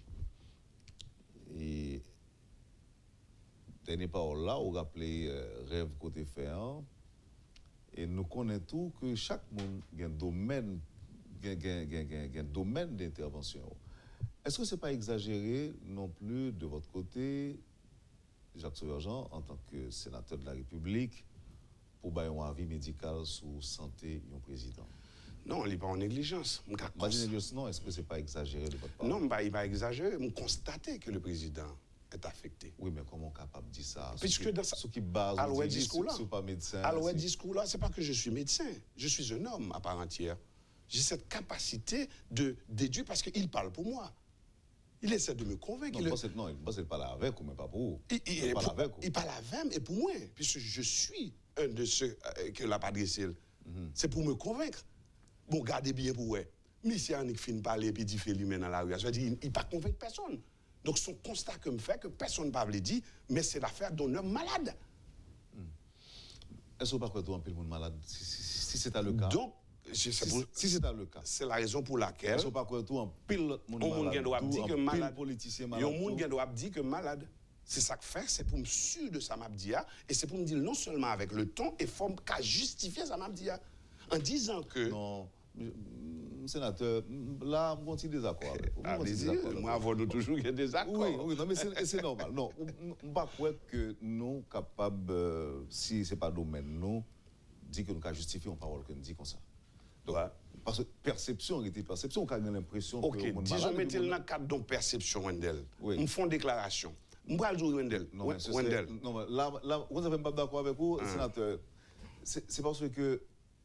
Et dernière parole là, on rappelle euh, rêve côté fait. Et nous connaissons tout que chaque monde a un domaine. Un domaine d'intervention. Est-ce que ce n'est pas exagéré non plus de votre côté, Jacques Sauvergeon, en tant que sénateur de la République, pour avoir un avis médical sur santé du président? Non, il n'est pas en négligence. Pas de négligence, non. Est-ce que ce n'est pas exagéré de votre part? Non, bah, il va exagérer. Je constate que le président est affecté. Oui, mais comment on est capable de dire ça? Puisque dans ce qui base, alors, ouais, discours là. Pas médecin. Alors, ouais, discours là, c'est pas que je suis médecin. Je suis un homme à part entière. J'ai cette capacité de déduire parce qu'il parle pour moi. Il essaie de me convaincre. Non, il... non, il ne parle pas avec vous, mais pas pour vous. Il, il, il, parle, avec, il parle avec et pour moi, puisque je suis un de ceux euh, que l'a pas dressé. Mm-hmm. C'est pour me convaincre. Bon, gardez bien pour vous. Monsieur Annick fin parler et puis il fait lui-même dans la rue. Ça veut dire qu'il ne pas convaincre personne. Donc son constat que me fait que personne ne peut le dire, mais c'est l'affaire d'un homme malade. Mm. Est-ce que vous ne croyez pas un peu le monde malade si, si, si c'est le cas? Donc, Si c'est si si le cas, c'est la raison pour laquelle on pas tout en pile monde malade, doit dire que malade, politicien malade, un monde doit dire que malade. C'est ça que faire, c'est pour me sûr de ça m'abdia et c'est pour me dire non seulement avec le ton et forme qu'à justifier ça m'abdia en disant que non, sénateur, là on continue désaccord avec vous. Allez-y, moi avant de toujours il y a des accords. Oui, oui, non mais c'est normal. Non, on pas croire que nous capables euh, si c'est pas domaine nous dire que nous ca justifier une parole que nous dit comme ça. Donc, ouais. Parce que perception, il était perception, on a l'impression okay, que... Ok, disons, mettez dans le cadre de perception, Wendell. Oui. On fait une déclaration. On va le dire, Wendell. Non, mais Wendell. Non, mais là, là, vous n'avez pas d'accord avec vous, hum. sénateur. C'est parce que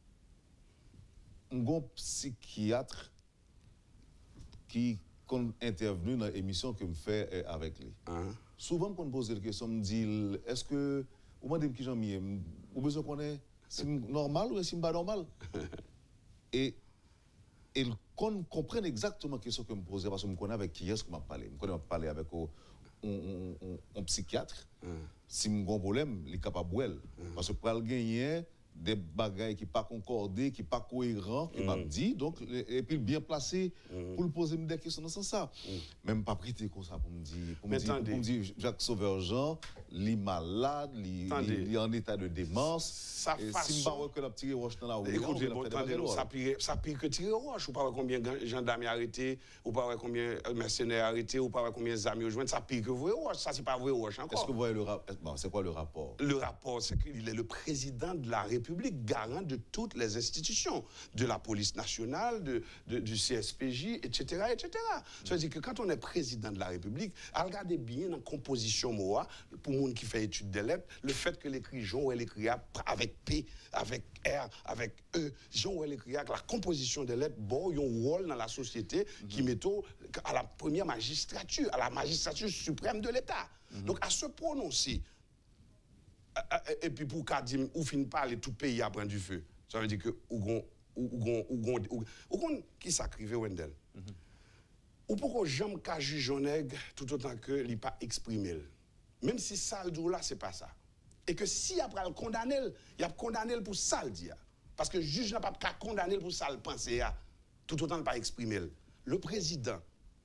un bon psychiatre qui est intervenu dans l'émission que je fais avec lui. Hum. Souvent, quand on me pose la question, on me dit, est-ce que... Vous me dites que j'en ai... Vous besoin qu'on est... C'est normal ou est-ce pas normal? Et ils comprennent exactement la question que je me posais, parce que je me connais avec qui est-ce que je m'a parlé. Je me connais parler avec un, un, un, un psychiatre. Mm. Si j'ai un problème, il est capable de mm. Parce que pour le gagner, des bagailles qui ne sont pas concordées, qui ne sont pas cohérents, qui mm. m'a dit, donc, et puis bien placé mm. pour lui poser des questions dans ce sens. Mm. Même pas prêter comme ça pour me dire, pour me dire, pour me dire Jacques Sauvergeon, il est malade, il est en état de démence. Sa et façon... si je ne pas tirer roche dans la rue, écoutez, bon, ça pire, ça pire que tirer roche. Ou pas combien de gendarmes arrêtés, ou pas combien de mercenaires arrêtés, ou pas combien d'amis rejoints, ça pire que vrai roche. Ça, c'est pas vrai roche encore. Est-ce que vous voyez le rapport? Bon, c'est quoi le rapport? Le rapport, c'est qu'il est le président de la République, garant de toutes les institutions, de la police nationale, de, de, du C S P J, et cetera, et cetera. Mm. Ça veut dire que quand on est président de la République, regardez bien la composition moi, pour monde qui fait étude des lettres, le fait que l'écrit Jean ou l'écrit avec P, avec R, avec E, Jean ou l'écrit la composition des lettres, bon, il y a un rôle dans la société mm-hmm. qui met à la première magistrature, à la magistrature suprême de l'État. Mm-hmm. Donc à se prononcer. Et puis pour qu'à dire, ou fin parler, tout pays a pris du feu. Ça veut dire que ou ou ou ou qui s'acrive Wendell. Ou pourquoi jamais qu'à juger un nègre tout autant que il pas exprimé. même si ça le dit là, c'est pas ça. Et que si après le condamner, il a condamné pour ça le dire. Parce que le juge n'a pas qu'à condamner pour ça le penser, tout autant ne pas exprimer. Le président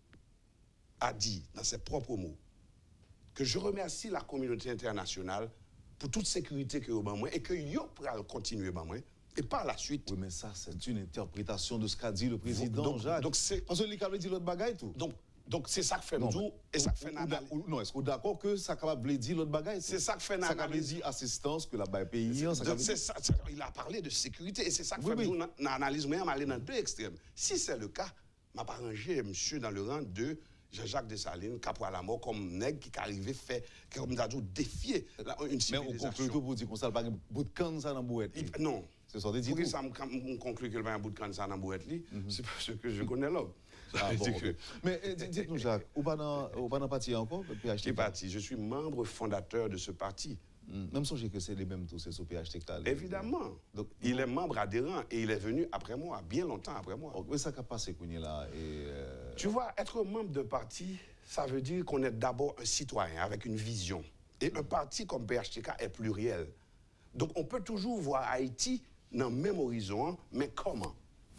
a dit dans ses propres mots que je remercie la communauté internationale pour toute sécurité que vous avez moi et que yo pourra continuer moi et par la suite. Oui, mais ça c'est une interprétation de ce qu'a dit le président donc, Jacques. Donc c'est parce que lui a dit l'autre bagaille tout. Donc donc c'est ça que fait nous et ça fait non, est-ce que d'accord que ça capable de dire l'autre bagaille? C'est ça que fait ça capable dire assistance que la bail pays. C'est ça, il a parlé de sécurité et c'est ça que fait nous dans l'analyse moi aller dans deux extrêmes. Si c'est le cas, m'a pas rangé monsieur dans le rang de Jean-Jacques Dessalines, qui a la mort comme nègre qui est arrivé faire, comme nous avons défié une civilisation. Mais on conclut tout pour dire qu'on s'en pas un bout de canne ça dans bouette. Non. C'est ça dit. Pour ça me conclut qu'il y a un bout de canne ça dans bouette li, c'est parce que je connais l'homme. Ah, bon, okay. Mais dites-nous Jacques, ou pas dans ou pas dans parti encore P H T K? Parti, je suis membre fondateur de ce parti. Mm. Même songez que c'est les mêmes tous, c'est sur P H T K. Évidemment. Donc, il est membre adhérent et il est venu après moi, bien longtemps après moi. Mais ça qu'a passé là et euh... Tu vois, être membre de parti, ça veut dire qu'on est d'abord un citoyen avec une vision. Et un parti comme P H T K est pluriel. Donc on peut toujours voir Haïti dans le même horizon, mais comment?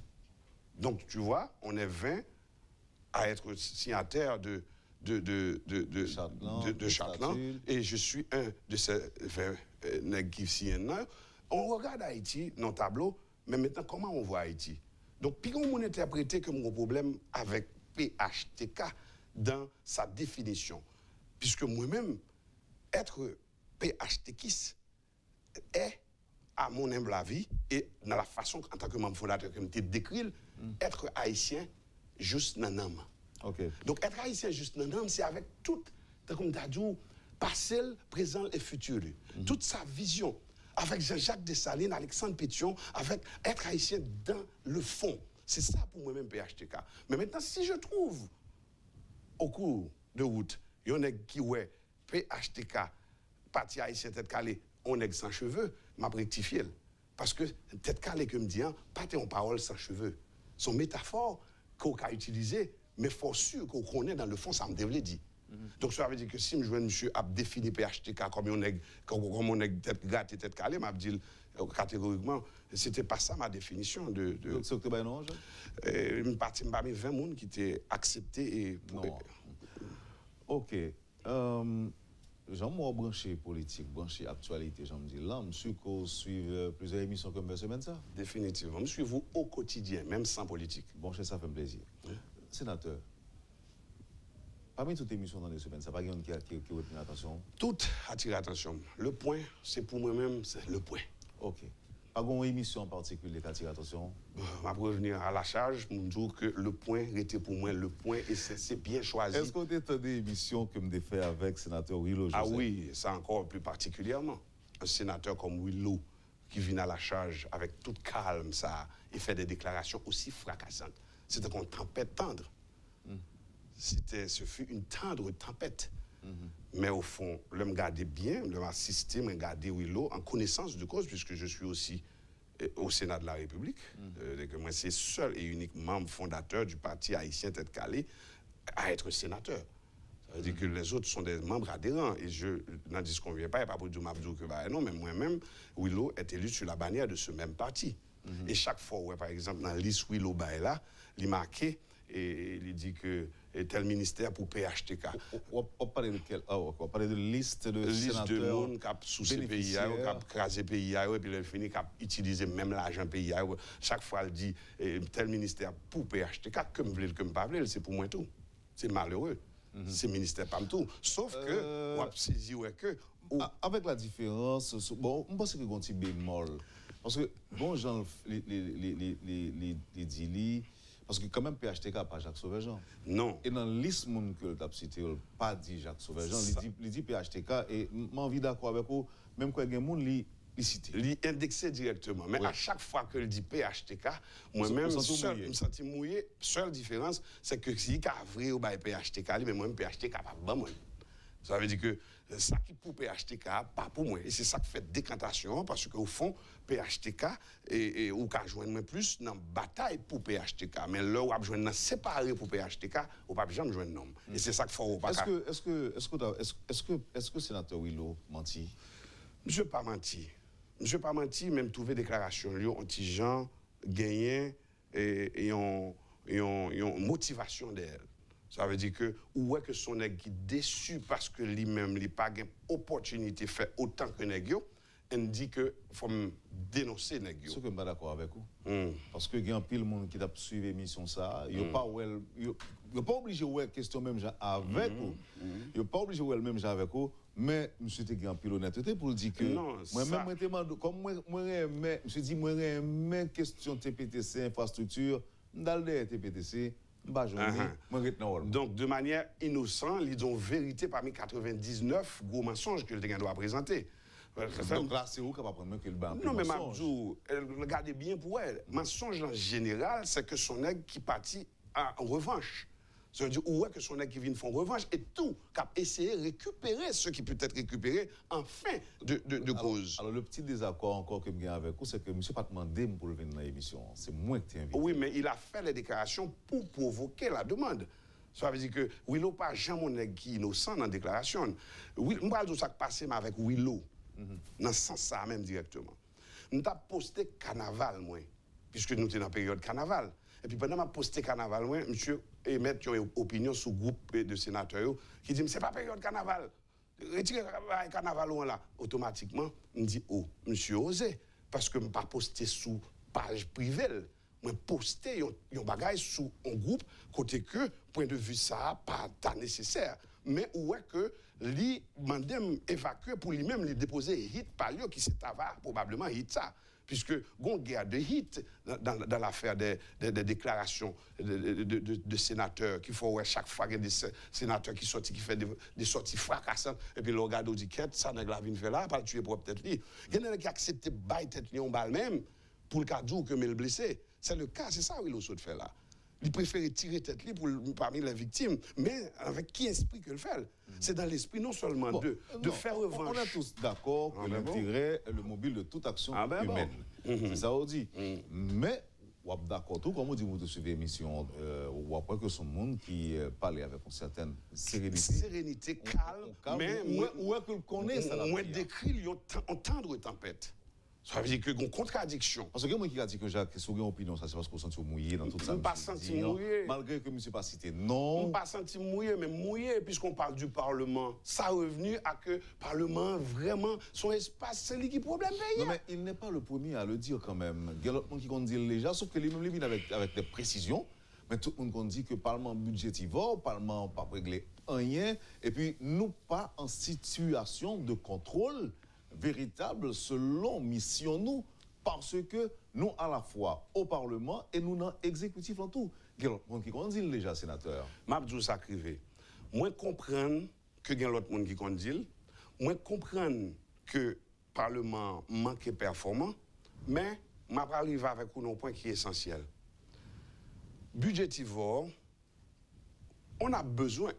Donc tu vois, on est vingt à être signataire de de, de, de, de, Châtelain, de, de Châtelain, et je suis un de ces nègres qui signent. On regarde Haïti dans le tableau, mais maintenant, comment on voit Haïti? Donc, puis on interprète que mon problème avec P H T K dans sa définition. Puisque moi-même, être P H T K iste est, à mon humble avis, et dans la façon, en tant que membre fondateur, que je décrit, mm. être haïtien juste dans l'âme. Okay. Donc, être haïtien juste dans l'âme, c'est avec tout, comme tu as dit, passé, présent et futur. Mm-hmm. Toute sa vision, avec Jean-Jacques Dessalines, Alexandre Pétion, avec être haïtien dans le fond. C'est ça pour moi-même P H T K. Mais maintenant, si je trouve, au cours de route, il y en a qui, ouais, P H T K, parti haïtien tête calée, on est sans cheveux, m'a rectifié. Parce que tête calée que me dit, pas en parole sans cheveux. Son métaphore qu'on a utilisé, mais faut sûr qu'on connaît dans le fond, ça me devait dire. Mm-hmm. Donc ça veut dire que si je vois monsieur a défini P H T K comme on est comme on est tête gratte et tête calée, m'a dit catégoriquement, c'était pas ça ma définition de. de Donc c'est que ben non. Euh, une partie m'a mis vingt personnes qui étaient acceptées et. Non. Ok. Um, J'aime brancher politique, brancher actualité. J'aime dire là, monsieur qu'on suive plusieurs émissions comme semaine ça. Définitivement, je suis vous au quotidien, même sans politique. Bon, ça fait plaisir. Oui. Sénateur. Parmi toutes les émissions dans les semaines, ça n'a pas quelqu'un qui, qui, qui retient l'attention? Tout attire l'attention. Le point, c'est pour moi-même, c'est le point. Ok. Pas une émission en particulier qui attire l'attention? Je vais revenir à la charge pour me dire que le point était pour moi le point et c'est bien choisi. Est-ce qu'on a des émissions que je fait avec le sénateur Willow? Ah oui, ça encore plus particulièrement. Un sénateur comme Willow qui vient à la charge avec toute calme, ça, et fait des déclarations aussi fracassantes. C'était une tempête tendre. Mm. C'était, ce fut une tendre tempête. Mm-hmm. Mais au fond, je me gardais bien, je m'assistais, je me gardais Willow en connaissance de cause, puisque je suis aussi euh, au Sénat de la République. Mm-hmm. euh, que moi, c'est seul et unique membre fondateur du parti haïtien Tête Calée à être sénateur. Ça veut mm-hmm. dire que les autres sont des membres adhérents. Et je n'en disconviens pas, et pas pour dire que bah, non, mais moi-même, Willow est élu sur la bannière de ce même parti. Mm-hmm. Et chaque fois, ouais, par exemple, dans la liste Willow Baela, il est marqué et il dit que tel ministère pour P H T K. On parle de quel? Oh, on parle de liste de liste sénateurs. Liste de monde qui a sous ces pays, qui a crasé pays, et puis il finit, qui a utilisé même l'argent pays. Chaque fois, il dit tel ministère pour P H T K, que me voulez, que me pas voulez, c'est pour moi tout. C'est malheureux. Mm-hmm. C'est ministère pas tout. Sauf que, euh... on a saisi ouais, que. Ou... Avec la différence, bon, on pense que c'est un petit bémol. Parce que, bon, gens, les, les, les, les, les, les dili, parce que quand même P H T K pas Jacques Sauvejean. Non. Et dans la liste monde que tu as cité, pas dit Jacques Sauvejean, il dit, il dit P H T K et j'ai envie d'accord avec vous, même quand il y a des gens qui l'ont cité. Il est indexé directement. Mais oui. À chaque fois que il dit P H T K, moi-même, je me sens mouillé. Seule différence, c'est que si il y a vrai ou P H T K, mais moi-même P H T K pas bon. Ça veut dire que ça qui pour P H T K, pas pour moi. Et c'est ça qui fait décantation, parce qu'au fond, P H T K, et, et ou qu'à joindre plus dans la bataille pour P H T K. Mais là, où à joindre séparé pour P H T K, ou pas jamais joindre nom. Mm. Et c'est ça qu'il faut. Est-ce que, est-ce que, est-ce que, est-ce que, est-ce que le sénateur Willow menti? Monsieur pas menti. Monsieur pas menti, même trouver déclaration, lui, anti-gens, gagné, et, et on, et on, et on motivation d'elle. Ça veut dire que, ou est que son nèg qui déçu parce que lui-même, il pas gain opportunité fait autant que nèg yo, elle dit que faut dénoncer nèg yo. Ce que je suis d'accord avec vous. Mm. Parce que il y a un pile monde qui a suivi l'émission ça, il mm. pas well, il pas obligé ouais question même avec vous. Il pas obligé ouais même avec vous, mais monsieur te gain pile honnêteté pour dire que moi même moi demande comme moi moi mais monsieur dit moi mais question T P T C infrastructure dans le T P T C. Uh-huh. Donc, de manière innocente, ils ont vérité parmi quatre-vingt-dix-neuf gros mensonges que le T G doit présenter. Donc là, c'est où qu'on va prendre que le bain? Non, mais Mabdou, regardez bien pour elle. Mensonge en général, c'est que son nègre qui partit en revanche. C'est-à-dire, où est que son nègre qui vient faire revanche et tout, cap essayer de récupérer ce qui peut être récupéré en fin de, de, de alors, cause. Alors, le petit désaccord encore que j'ai avec vous, c'est que monsieur pas demandé pour venir dans l'émission. C'est moi qui t'ai invité. Oui, mais il a fait les déclarations pour provoquer la demande. Ça veut dire que Willow pas jamais mon nègre qui est innocent dans la déclaration. Je ne sais pas ce qui passe avec Willow, mm-hmm. dans ce sens-là même directement. Nous avons posté carnaval, moi, puisque nous sommes dans la période carnaval. Et puis pendant que je posté carnaval, moi, monsieur émet une opinion sur le groupe de sénateurs qui dit c'est pas période carnaval. Retirez le carnaval là. Automatiquement, je dis oh, monsieur osé. Parce que je ne pas posté sous page privée. Je posté un bagage sous un groupe, côté que, point de vue ça, pas nécessaire. Mais où est que lui mandem évacuer pour lui-même lui déposer hit par lui qui s'est probablement hit ça. Puisque gon guerre de hit dans, dans, dans l'affaire des, des, des déclarations de, de, de, de, de sénateurs qu'il faut ouais, chaque fois qu'il y a des sénateurs qui sortent qui font des, des sorties fracassantes et puis le regarde dit quête ça n'a la vie fait là pas tuer pour peut-être lui. Il y en a qui acceptent bail tête lion balle même pour le cas d'où que mais le blessé. C'est le cas, c'est ça oui le saut de fait là. Il préfère tirer tête libre pour, parmi les victimes, mais avec qui esprit que le fait? Mm. C'est dans l'esprit non seulement bon, de, de non, faire revanche. On est tous d'accord que ah, l'intérêt est le mobile de toute action ah, ben humaine. Bon. Mm-hmm. C'est ça on dit. Mm. Mais, on est d'accord, tout comme on dit, vous suivez l'émission, euh, ou après que son monde qui euh, parle avec une certaine sérénité. Sérénité, calme, on, on calme mais où est que le connaît ça? Moi, décrit, entendre tempête. Ça veut dire qu'il y a une contradiction. Parce que moi qui a dit que Jacques, si vous avez une opinion, ça c'est parce que vous sentez mouillé dans tout ça. Je ne pas senti mouillé. Malgré que monsieur pas cité. Non. Je ne pas senti mouillé, mais mouillé, puisqu'on parle du Parlement. Ça est revenu à que le Parlement, vraiment, son espace, c'est lui qui problème. Non, mais il n'est pas le premier à le dire quand même. Il y a l'autre monde qui compte dire déjà, sauf que lui-même, il avec, avec des précisions. Mais tout le monde compte dit que le Parlement budgétivore, le Parlement n'a pas réglé rien. Et puis, nous pas en situation de contrôle véritable selon mission nous parce que nous à la fois au Parlement et nous dans l'exécutif en tout. Quelqu'un qui dit déjà sénateur. Mabdou sacrivé. Moi comprendre que il y a l'autre monde qui dit, moi comprendre que Parlement manque performant, mais m'a arrivé avec un point qui est essentiel. Budgétivore, on a besoin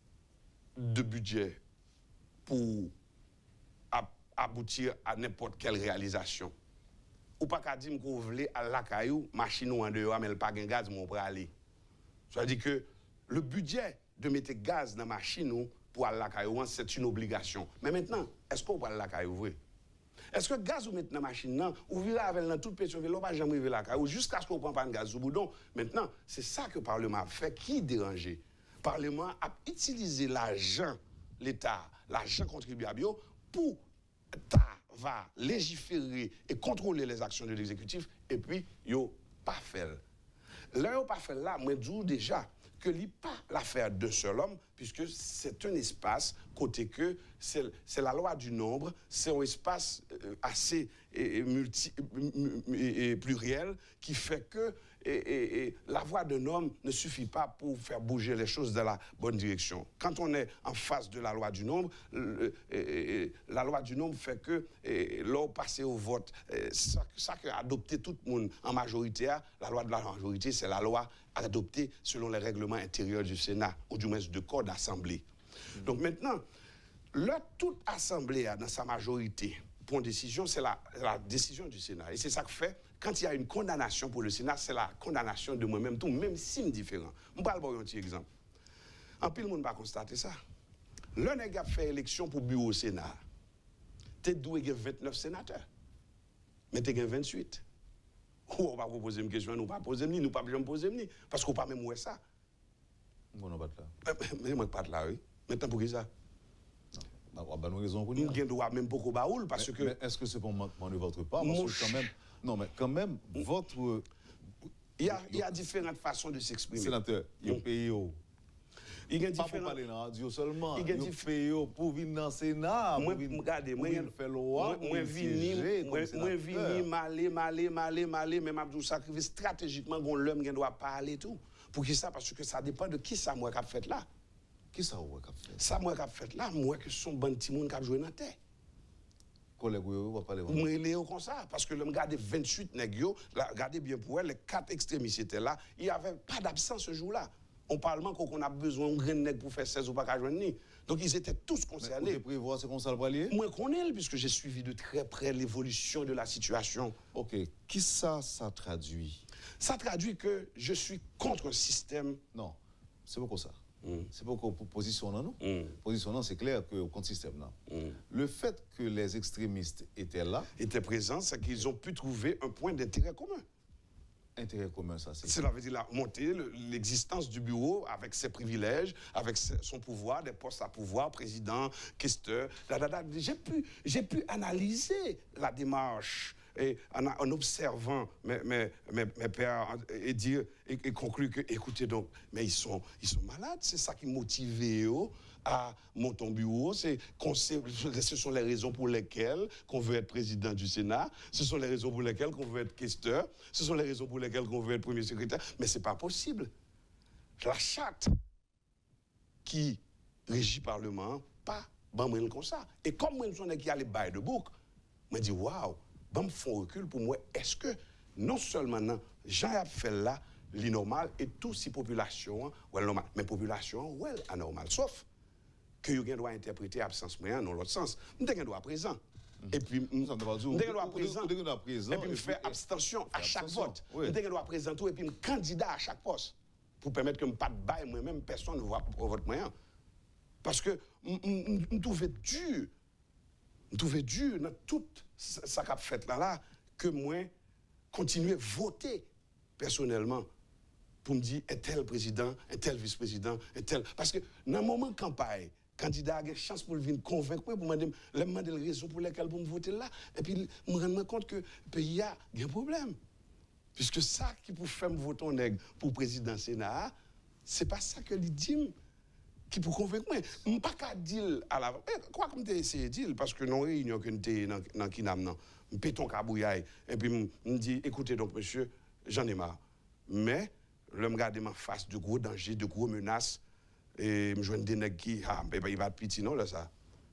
de budget pour aboutir à n'importe quelle réalisation. Ou pas qu'à dire que vous voulez à la caillou, machine ou en dehors, mais le pas de gaz, mon bras aller. Ça veut dire que le budget de mettre gaz dans la machine pour aller à la caillou, c'est une obligation. Mais maintenant, est-ce qu'on va à la caillou vrai? Est-ce que le gaz vous mettez dans la machine, ou vous l'avez dans toute pétion, vous n'avez jamais vu la caillou, jusqu'à ce qu'on ne prenne pas de gaz au boudon? Maintenant, c'est ça que le Parlement a fait. Qui dérangeait? Le Parlement a utilisé l'argent, l'État, l'argent contribuable pour l'État va légiférer et contrôler les actions de l'exécutif et puis yo pas fait. Là yo pas fait là, moi dis déjà que li pas l'affaire d'un seul homme puisque c'est un espace côté que c'est la loi du nombre, c'est un espace euh, assez et, et multi et, et pluriel qui fait que et, et, et la voix d'un homme ne suffit pas pour faire bouger les choses dans la bonne direction. Quand on est en face de la loi du nombre, le, et, et, la loi du nombre fait que lors passer au vote, et, ça, ça que adopté tout le monde en majorité, la loi de la majorité, c'est la loi adoptée selon les règlements intérieurs du Sénat, ou du moins de corps d'assemblée. Mmh. Donc maintenant, là, toute assemblée, dans sa majorité, pour une décision, c'est la, la décision du Sénat. Et c'est ça que fait, quand il y a une condamnation pour le Sénat, c'est la condamnation de moi-même, tout, même si je différent. Je vais vous donner un petit exemple. En plus, le monde va constater ça. Le nèg a fait élection pour bureau au Sénat. Tu dois avoir vingt-neuf sénateurs. Mais tu as vingt-huit. Ou on va proposer une question, nous pas poser une, nous pas besoin de poser une, parce qu'on pas même où est ça. On n'a pas de là. Mais moi pas de là, oui. Maintenant pour qui ça? Non, on a bonne raison pour nous. nous. Nous droit même pour baoul parce mais, que. Mais est-ce que c'est pour manquement de votre part? Parce que quand même, non, mais quand même, votre. Il y a, il y a différentes façons de s'exprimer. Sénateur, il y a pays où. Il y a pas différents... pour parler dans la radio seulement. Il y a différents... pour venir dans le Sénat. Moi, regardez, moi, je fais loi. Moi, vini, moi, vini, malé, malé, malé, malé, même Abdou sacrifice stratégiquement, qu'on l'homme qui doit parler tout. Pour qui ça? Parce que ça dépend de qui ça, moi, qui a fait là. Qui ça, moi, qui a fait? Ça, moi, qui a fait là, moi, que son bon petit monde qui a joué dans la terre. Collègue, vous va parler. Moi, il est comme ça. Parce que l'homme regardez vingt-huit nègres, regardez bien pour elle, les quatre extrémistes étaient là. Il n'y avait pas d'absence ce jour-là. Au Parlement, qu'on a besoin d'un nègre pour faire seize ou pas qu'à joindre. Donc, ils étaient tous concernés. Vous prévoir, c'est qu'on s'en va lier? Moi, je connais, puisque j'ai suivi de très près l'évolution de la situation. OK. Qui ça, ça traduit? Ça traduit que je suis contre un système. Non, c'est beaucoup ça. Mm. C'est beaucoup position, non? Mm. Position, non, c'est clair que contre système, non. Mm. Le fait que les extrémistes étaient là. Étaient présents, c'est qu'ils ont pu trouver un point d'intérêt commun. Intérêt commun, ça, c'est. Cela veut dire la montée, l'existence du bureau avec ses privilèges, avec son pouvoir, des postes à pouvoir, président, questeur. J'ai pu, j'ai pu analyser la démarche et en, en observant mes, mes, mes, mes pères et dire et, et conclure que, écoutez donc, mais ils sont, ils sont malades, c'est ça qui motive eux à monter un bureau, c'est qu'on sait, ce sont les raisons pour lesquelles qu'on veut être président du Sénat, ce sont les raisons pour lesquelles qu'on veut être questeur, ce sont les raisons pour lesquelles qu'on veut être premier secrétaire, mais c'est pas possible. La charte qui régit le Parlement, pas ben moi comme ça. Et comme moi je suis qui a les bails de bouc, je dis waouh, ben me font recul pour moi. Est-ce que non seulement non, Jean a fait là l'inormal et tout si population ouais normal, mais population ouais anormal, sauf que vous doit interpréter absence moyen dans l'autre sens. Nous devons droit présent. Et puis nous devons droit présent. Et puis me faire abstention à chaque vote. Nous devons droit présent tout et puis me candidat à chaque poste pour permettre que me pas de bail moi-même personne ne voit vote moyen. Parce que nous trouvons dur, nous trouvons dur dans tout ça qu'a fait là là que moi continuer à voter personnellement pour me dire un tel président, un tel vice-président, un tel parce que dans le moment de campagne candidat a une chance pour venir convaincre pour me demander les raisons pour lesquelles pour me voter là et puis me rendre compte que le pays a un problème. Puisque ça qui pour faire me voter en nègre pour président Sénat, c'est pas ça que lui dit qui pour convaincre moi. Je ne pas qu'à dire à la quoi comme tu essayé de dire parce que non réunion que tu dans dans Kinam non. Je péton cabouillaille et puis me dit écoutez donc monsieur, j'en ai marre. Mais l'homme garde ma face de gros dangers, de gros menaces et me joindre des nègres qui ah ben il va être petit non là ça.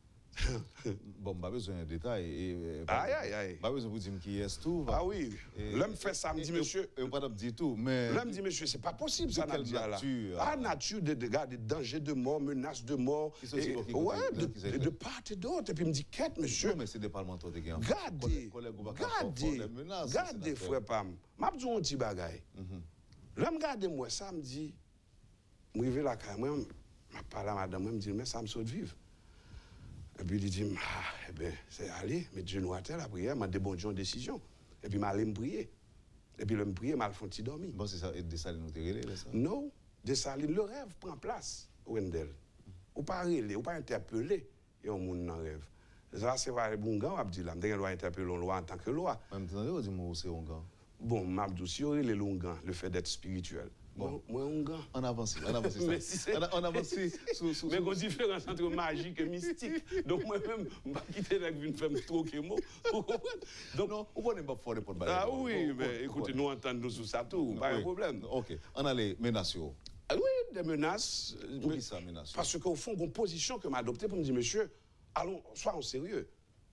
Bon, pas besoin de détails. Et, aïe, aïe, aïe. Pas besoin de vous dire qui est tout. Ah oui. L'homme fait ça, me dit monsieur. Et pas de tout, mais. L'homme dit monsieur, c'est pas possible ça, n'a dit là. Ah, nature de dégâts, de dangers de mort, menaces de mort. Et, ouais, de, de, de part et d'autre. Et puis il me dit, quête, monsieur. Non, mais c'est des parlementaires de guerre. Gardez. Gardez. Gardez, frère Pam. M'a dit un petit bagaille. L'homme garde moi, ça me dit. Je vais la caille, moi, je parle à madame, je me dis, mais ça me saute vivre. Et puis il dit, ah, eh bien, c'est aller, mettre genou à terre, la prière, m'a dit, bon Dieu, décision. Et puis, m'aller me prier. Et puis, le me prier, m'a le font dormir. Bon, c'est ça, et Dessalines nous télé, ça? Non, Dessalines, le rêve prend place, Wendell. Ou pas relé, ou pas interpeller, et on monde dans le rêve. Ça, c'est vrai, bon gars, on va dire, là, on doit interpeller la loi en tant que loi. Même temps, on dit, moi, c'est un gars. Bon, Mabdou, si on est les longs le fait d'être spirituel. Bon, moi, un gars. On avance, on avance ça. Si on avance sur. Mais il y a une différence entre magique et mystique. Donc, moi-même, je ne vais pas quitter la vie de faire trop que mot. Donc, non, on ne peut pas faire des potes. Ah oui, mais écoutez, nous entendons sur ça tout, pas de problème. Ok, on a les menaces. Ah oui, des menaces. Pour qui ça, menaces? Parce qu'au fond, il y a une position que m'a adoptée pour me dire, monsieur, allons, soyons sérieux.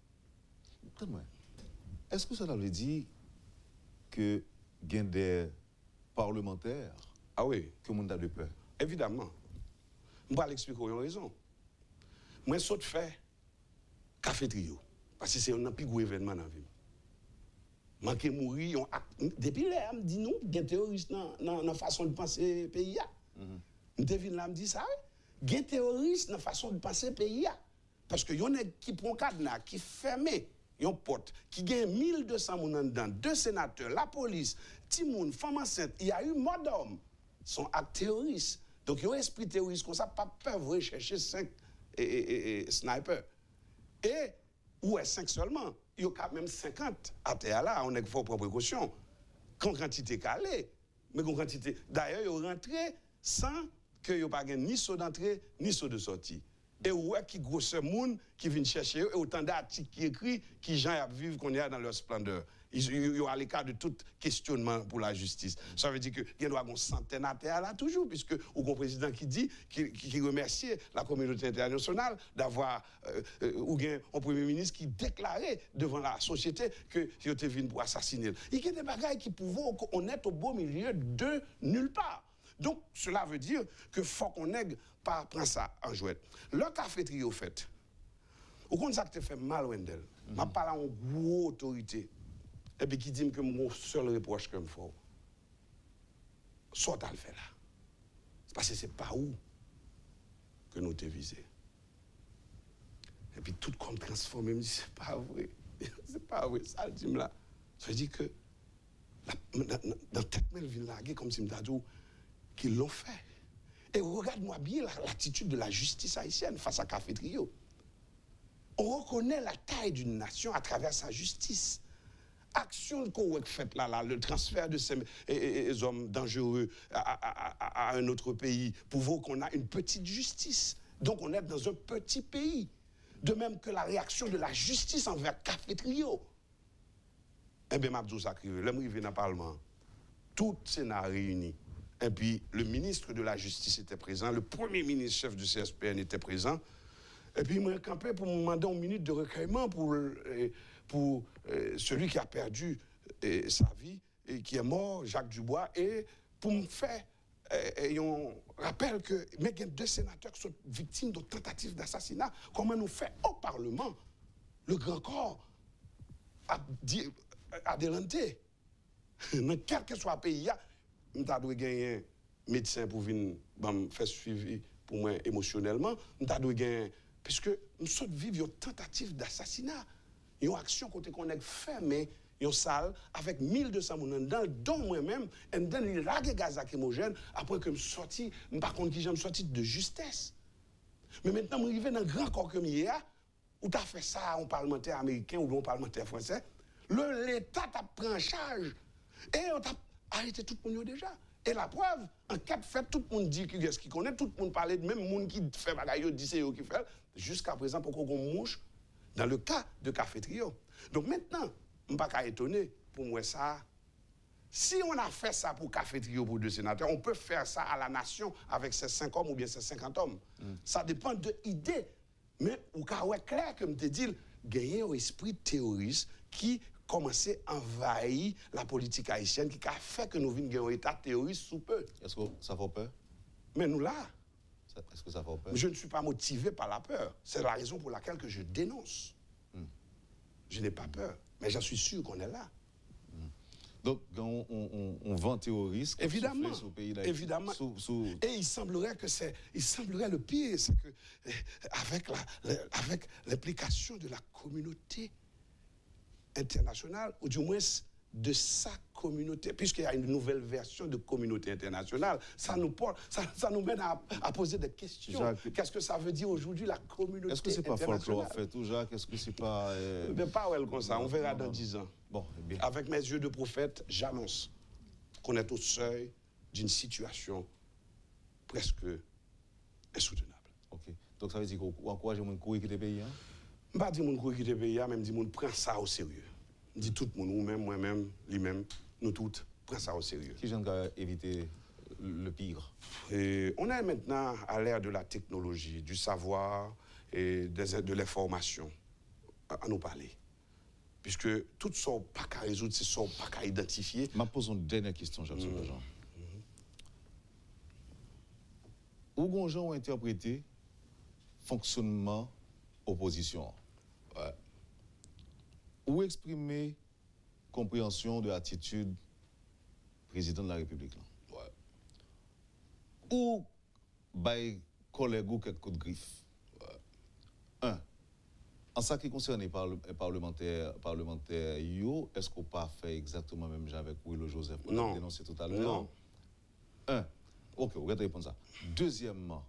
Est-ce que cela veut dire que il y a des parlementaires ah oui. que le monde a de peur? Évidemment. Je vais l'expliquer pour une raison. moi, je saute faire café trio. Parce que c'est un plus gros événement dans la vie. Manquer mourir, depuis là, je me dis non, il y a des terroristes dans la façon de penser pays. Je devine là, je me dis ça, il y a des terroristes dans la façon de penser pays. Parce que y en a qui prend cadenas, qui ferment, yon porte, qui gagne mille deux cents moun dedans, deux sénateurs, la police, Timoun, femme enceinte, il y a eu mort d'homme, sont actes terroristes. Donc, il y a un esprit terroriste comme ça, pas peur de rechercher cinq et, et, et, et, snipers. Et, ou est cinq seulement, il y a quand même cinquante à terre là, on est fort pour précaution. Quand quantité calée, mais quand quantité. D'ailleurs, il y a rentré sans que il n'y ait pas ni saut d'entrée, ni saut de sortie. Et ouais, qui grosse monde qui vient chercher, et autant d'articles qui écrit, qui gens à vivre qu'on y a dans leur splendeur. Ils sont à l'écart de tout questionnement pour la justice. Ça veut dire qu'il y a une centaine à terre là toujours, puisque ou un président qui dit, qui, qui remercie la communauté internationale d'avoir, euh, euh, ou bien un premier ministre qui déclarait devant la société que il était venu pour assassiner. Il y a des bagailles qui pouvaient, on est au beau milieu de nulle part. Donc, cela veut dire que faut qu'on ait pas prendre ça en jouet. Le café trio fait, au compte ça que fait mal, Wendell, je mm-hmm. parle en gros autorité, et puis qui dit que mon seul reproche que je fais, soit à le faire là. Parce que c'est pas où que nous t'es visé. Et puis tout comme transformé, me dit, c'est pas vrai. C'est pas vrai, ça le dit là. Ça veut dire que la, dans, dans tête Melville là, comme si me dit, qu'ils l'ont fait. Et regarde-moi bien l'attitude de la justice haïtienne face à Café Trio. On reconnaît la taille d'une nation à travers sa justice. Action qu'on a faite là, là, le transfert de ces et, et, et, hommes dangereux à, à, à, à un autre pays, pour qu'on a une petite justice. Donc on est dans un petit pays. De même que la réaction de la justice envers Café Trio. Eh bien, Mabdou Sakrive, l'homme arrivé dans le Parlement, tout Sénat réuni. Et puis, le ministre de la Justice était présent, le premier ministre chef du C S P N était présent. Et puis, il m'a campé pour me demander une minute de recueillement pour, pour euh, celui qui a perdu euh, sa vie et qui est mort, Jacques Dubois, et pour me faire, euh, et on rappelle que mais il y a deux sénateurs qui sont victimes de tentatives d'assassinat. Comment nous fait au Parlement le grand corps à adelanté, dans quel que soit le pays, je dois gagner un médecin pour venir faire suivi pour moi émotionnellement. Je dois gagner, puisque nous sommes vivre une tentative d'assassinat, une action côté qu'on a fermé, une salle avec mille deux cents personnes dedans, dont moi-même, et me donne les gaz lacrymogènes après que je suis sorti, par contre, qui j'aime sorti de justesse. Mais maintenant, je suis arrivé dans un grand corps comme hier, où tu as fait ça à un parlementaire américain ou à un parlementaire français, l'État t'a pris en charge et on t'a arrêté tout le monde déjà. Et la preuve, en cas de fait, tout le monde dit qui est-ce qu'il connaît, tout le monde parlait de même monde qui fait bagaille, dit c'est eux qui fait. Jusqu'à présent, pour qu'on mouche dans le cas de Café Trio. Donc maintenant, je ne suis pas étonné pour moi ça. Si on a fait ça pour Café Trio pour deux sénateurs, on peut faire ça à la nation avec ces cinq hommes ou bien ces cinquante hommes. Mm. Ça dépend de l'idée. Mais au cas où est clair, comme je te dis, gagner un esprit terroriste qui commençait à envahir la politique haïtienne, qui a fait que nous venions un état terroriste sous peu. Est-ce que ça fait peur? Mais nous là. Est-ce que ça fait peur? Je ne suis pas motivé par la peur. C'est la raison pour laquelle que je dénonce. Mm. Je n'ai pas peur, mais j'en suis sûr qu'on est là. Mm. Donc, on, on, on vend terroriste évidemment, sur le pays d'Haïti. Évidemment. Sous, sous... Et il semblerait que c'est, il semblerait le pire, c'est que avec la, avec l'implication de la communauté internationale, ou du moins de sa communauté, puisqu'il y a une nouvelle version de communauté internationale, ça nous porte, ça, ça nous mène à, à poser des questions. Jacques, qu'est-ce que ça veut dire aujourd'hui la communauté internationale? Est-ce que c'est pas folklore en fait, ou Jacques? Est-ce que c'est pas... Euh... Mais pas ouais, comme ça, on verra dans dix ans. Bon, eh bien. Avec mes yeux de prophète, j'annonce qu'on est au seuil d'une situation presque insoutenable. Ok. Donc ça veut dire qu'on encourage les gens à quitter le pays? Hein? Je ne dis pas que les gens quitter le pays, mais je dis que les gens prennent ça au sérieux. Je dis tout le monde, nous-mêmes, moi-même, lui-même, nous tous, prennent ça au sérieux. Qui j'aime éviter le pire? Et on est maintenant à l'ère de la technologie, du savoir et des, de l'information à nous parler. Puisque tout ne sont pas qu'à résoudre, ce ne sont pas qu'à identifier. Je pose une dernière question, Jacques mmh. Jean. Mmh. Où les gens ont interprété fonctionnement opposition. Ouais. Ou exprimer compréhension de l'attitude président de la République. Là. Ouais. Ou by collègue ou quelques coups de griffe. Ouais. Un. En ce qui concerne les parle parlementaires, parlementaires, est-ce qu'on pas fait exactement même avec Willow Joseph qu'on a dénoncé tout à l'heure? Non. Un. Ok, vous allez répondre ça. Deuxièmement,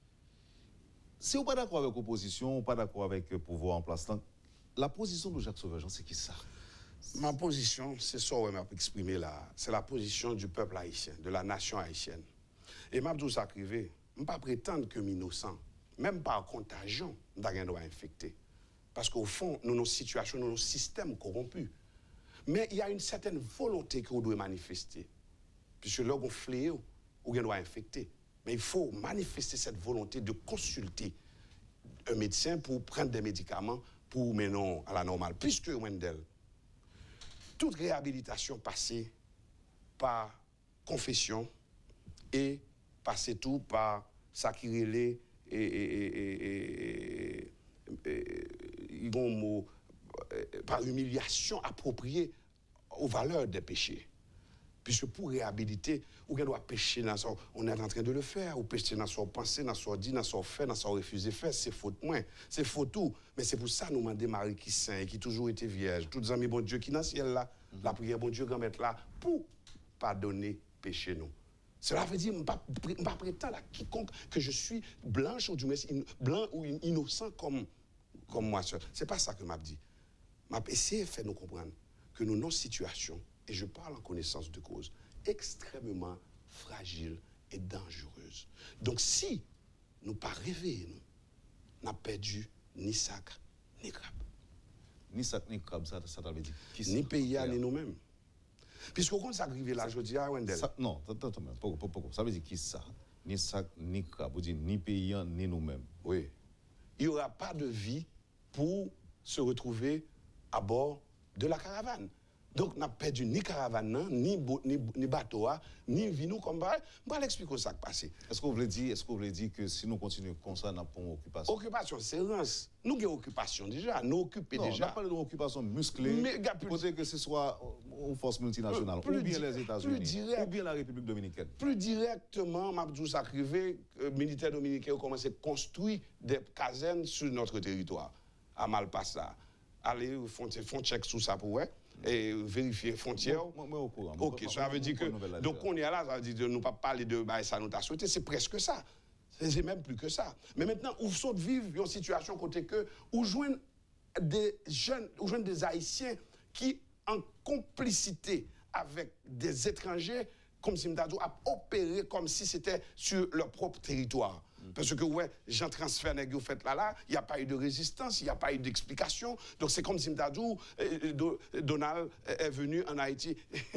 si vous n'êtes pas d'accord avec l'opposition, ou pas d'accord avec le pouvoir en place, la position de Jacques Sauvageant, c'est qui ça? Ma position, c'est ça que je m'ai exprimé là. C'est la position du peuple haïtien, de la nation haïtienne. Et Mabdou Sakrivé, je ne peux pas prétendre que je suis innocent, même par contagion, je ne dois infecter. Parce qu'au fond, nous nos situations, nous nos systèmes corrompus. Mais il y a une certaine volonté que vous devez manifester. Puisque là, on fléau, ou on doit infecter. Mais il faut manifester cette volonté de consulter un médecin pour prendre des médicaments pour mener à la normale. Puisque, Wendell, toute réhabilitation passée par confession et passée tout par ça qui relève et, et, et, et, et, et mot, par humiliation appropriée aux valeurs des péchés. Puisque pour réhabiliter, on doit pécher dans son, on est en train de le faire, ou pécher dans son pensée, dans son dit, dans son fait, dans son refusé faire, c'est faute moins, c'est faute tout. Mais c'est pour ça que nous demandons Marie qui saint et qui toujours été vierge, tous les amis bon Dieu qui dans le ciel là, mm -hmm. La prière bon Dieu grand-mère là, pour pardonner péché nous. Cela veut dire, je ne peux pas prétendre à quiconque que je suis blanche ou du moins blanc ou innocent comme, comme moi seul. Ce n'est pas ça que m'a dit. M'a essayé de faire nous comprendre que nous, nos situations, et je parle en connaissance de cause, extrêmement fragile et dangereuse. Donc si nous pas rêver, nous n'avons perdu ni sacre, ni crabe. Ni sacre, ni crabe, ça, ça veut dire qui ni pays, ni nous-mêmes. Puisqu'au compte ça arrive là, je dis à Wendell. Non, attends, attends, attends, ça veut dire qui ça? Ni sacre, ni crabe, vous dites ni pays, ni nous-mêmes. Oui. Il n'y aura pas de vie pour se retrouver à bord de la caravane. Donc, on n'a perdu ni caravane, ni, ni, ni bateau, ni vino comme ça. Je vais l'expliquer ça qui passe. Est-ce que vous voulez dire, est-ce que vous voulez dire que si nous continuons comme ça, nous avons une occupation? Occupation, c'est rance. Nous avons une occupation déjà, nous occupons déjà. Non, on n'a pas d'occupation musclée. Mais, peut-être que ce soit une force multinationale, ou bien les États-Unis, ou bien la République dominicaine. Plus directement, Mabdou Sakrivé, euh, militaires dominicains ont commencé à construire des casernes sur notre territoire, à Malpassa. Allez, font check sous ça pour eux. Et vérifier frontières. Moi, moi, au courant. Ok, ça veut dire que. Donc, on est là, ça veut dire que nous ne pas parler de bah, ça nous t'a souhaité, c'est presque ça. C'est même plus que ça. Mais maintenant, où sont vivre une situation côté que, où joignent des jeunes, où joignent des Haïtiens qui, en complicité avec des étrangers, comme si Mdadou a opéré comme si c'était sur leur propre territoire. Parce que, ouais, j'en transfère nèg yo fait là, là, il n'y a pas eu de résistance, il n'y a pas eu d'explication. Donc, c'est comme si Mdadou, euh, Donald est venu en Haïti.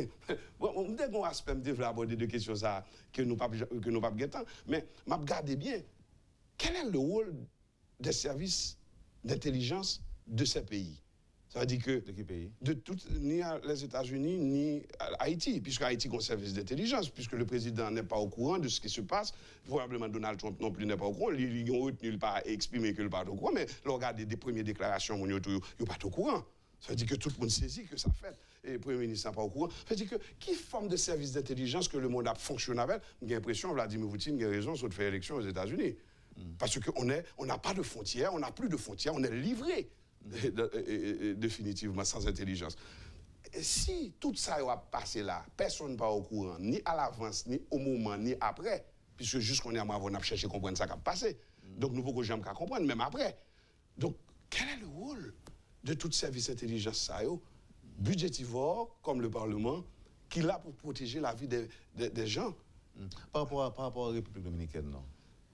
Bon, on a un aspect de aborder deux questions ça, que nous pas que nous pas guettant. Mais, m'a regardé bien, quel est le rôle des services d'intelligence de ces pays? Ça veut dire que de quel pays? De tout, ni les États-Unis, ni Haïti, puisque Haïti a un service d'intelligence, puisque le président n'est pas au courant de ce qui se passe. Probablement Donald Trump non plus n'est pas au courant. Ils ont retenu, il pas exprimé qu'il n'est pas au courant, mais regardez des premières déclarations, il n'est pas au courant. Ça veut dire que tout le monde saisit que ça fait. Et le Premier ministre n'est pas au courant. Ça veut dire que qui forme de service d'intelligence que le monde a fonctionné avec? J'ai l'impression que Vladimir Poutine a raison sur de faire élection aux États-Unis. Mm. Parce qu'on on n'a pas de frontières, on n'a plus de frontières, on est livré. Et, et, et, définitivement sans intelligence. Et si tout ça va passer là, personne n'est pas au courant, ni à l'avance, ni au moment, ni après, puisque jusqu'on est à moi, on a cherché à comprendre ça qui a passé. Mm. Donc nous ne pouvons jamais comprendre, même après. Donc, quel est le rôle de tout service d'intelligence ça, budgétivore, comme le Parlement, qui est là pour protéger la vie des, des, des gens? Mm. Par, rapport à, par rapport à la République dominicaine, non?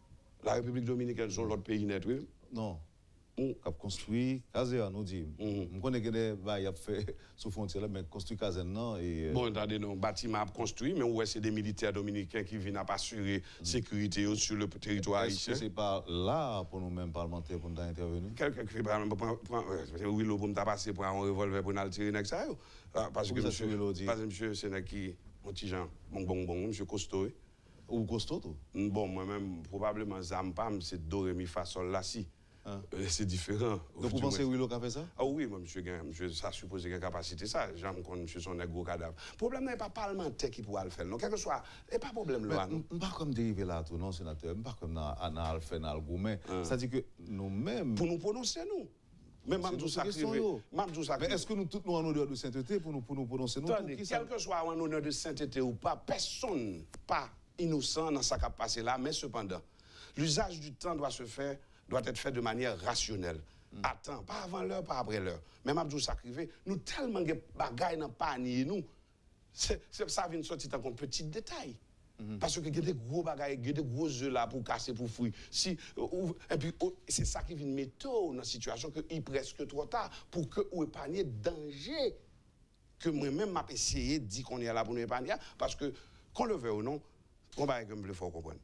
La République dominicaine, sont l'autre pays net, oui? Non. On a construit Kazéa, nous dit. On connaît que des bails a fait sous frontière, mais construit Kazéa, non. Et, bon, attendez, non, bâtiment construit, mais ouais, c'est des militaires dominicains qui viennent assurer la sécurité sur le territoire haïtien. Est-ce que c'est pas là pour nous-mêmes parlementaires pour nous intervenir? Quelqu'un qui fait par exemple, oui, le bon passer pour un revolver pour nous tirer avec ça. Parce que monsieur, parce que monsieur, c'est qui, mon petit Jean, bon, bon, bon, monsieur Costo. Ou costaud tout? Bon, moi-même, probablement, Zampam, c'est Do, Ré, Mi, Fa, Sol, La, Si. Hein? Euh, c'est différent. Donc vous pensez que Willow a fait ça? Ah oui, moi, monsieur, monsieur, ça suppose qu'il y a une capacité, ça. J'aime qu'on monsieur son gros cadavre. Le problème n'est pas parlementaire qui pourra le faire. Non, quel que soit, il n'y a pas de problème là. Je ne pas comme dériver là, tout, non, sénateur. Je ne pas comme dans Alpha, dans le Gourmet. C'est-à-dire que nous-mêmes. Pour nous prononcer, nous. Mais Mamdou Sakrivé. Mais est-ce que nous tous nous en honneur de sainteté pour nous, pour nous prononcer nous? Attendez, quel que soit en honneur de sainteté ou pas, personne pas innocent dans ce qui a passé là, mais cependant, l'usage du temps doit se faire, doit être fait de manière rationnelle. Mm. Attends, pas avant l'heure, pas après l'heure. Mais Mamdou Sakrivé, nous tellement de bagailles dans panier nous, c'est, ça vient de sortir dans un petit détail. Mm-hmm. Parce que il y a des gros bagailles, il y a des gros œufs là pour casser, pour fouiller. Si, ou, et puis, oh, c'est ça qui vient de mettre dans la situation qu'il est presque trop tard pour que vous épargniez danger que moi-même m'a essayé de dire qu'on est là pour nous épargner. Parce que, qu'on le veut ou non, on va être plus fort comprendre.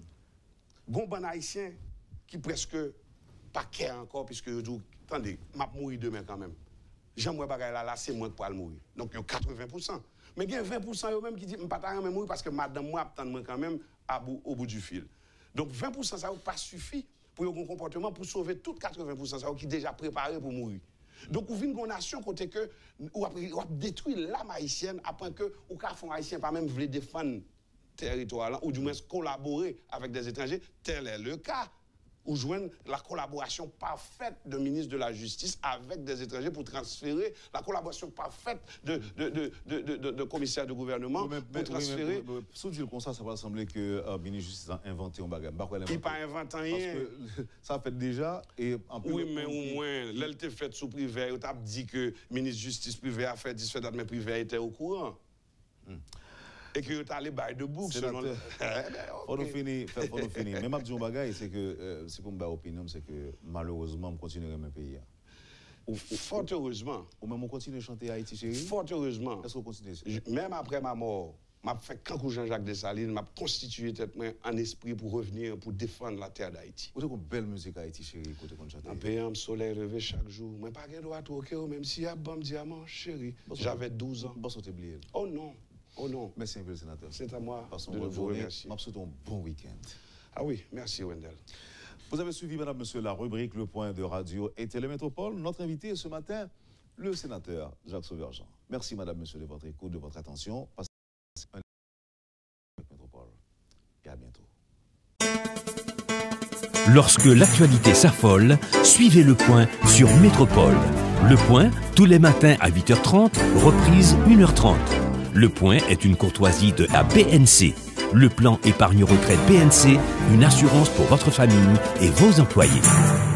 Bon bon haïtien qui presque pas care encore, puisque je dis, attendez, m'a mourir demain quand même. J'aimerais bagaille là, là c'est moi qui pourrais mourir. Donc, il y a quatre-vingts pour cent. Mais il y a vingt pour cent même qui disent, je ne peux pas mourir parce que madame, moi, attend quand même à bout, au bout du fil. Donc, vingt pour cent, ça n'a pas suffi pour avoir un comportement pour sauver tout quatre-vingts pour cent ça, qui sont déjà préparés pour mourir. Donc, vous venez une nation côté que, vous avez détruit l'âme haïtienne après que, ou qu'à fond haïtien, pas même voulu défendre territoire là, ou du moins collaborer avec des étrangers, tel est le cas. Ou joindre la collaboration parfaite de ministre de la Justice avec des étrangers pour transférer la collaboration parfaite de, de, de, de, de, de, de commissaires de gouvernement oui, mais, pour mais, transférer. Oui, sous dire comme ça, ça va sembler que le euh, ministre de la Justice a inventé un bagage. Il n'a pas inventé rien. Parce que ça fait déjà. Et en plus, oui, mais au moins, l'elle fait sous privé, il a dit que le ministre de la Justice privé a fait dix-sept dates, mais privé était au courant. Hmm. Et que tu as les bails de boucle selon le... Faut nous finir, faut nous finir. Mais ma petite bagaille, c'est que, euh, c'est pour ma opinion, c'est que malheureusement, on continue à même pays. Ou, fort heureusement. Ou même on continue à chanter Haïti chérie. Fort heureusement. Est-ce qu'on continue? Même après ma mort, m'a fait quand Jean-Jacques Dessalines m'a constitué en esprit pour revenir, pour défendre la terre d'Haïti. Vous avez une belle musique Haïti chérie, écoutez qu'on chante. En payant le soleil levé chaque jour, moi pas de droit au cœur, même s'il y a bon diamant chérie. J'avais douze ans. Bon, sauter oublié. Oh non. Oh non. Merci un peu, le sénateur. C'est à moi Passons de vous remercier. Je souhaite un bon week-end. Ah oui, merci Wendell. Vous avez suivi, madame, monsieur, la rubrique Le Point de Radio et Télémétropole. Notre invité ce matin, le sénateur Jacques Sauverjean. Merci, madame, monsieur, de votre écoute, de votre attention. Passez un métropole. Et à bientôt. Lorsque l'actualité s'affole, suivez Le Point sur Métropole. Le Point, tous les matins à huit heures trente, reprise une heure trente. Le Point est une courtoisie de la B N C. Le plan épargne retraite B N C, une assurance pour votre famille et vos employés.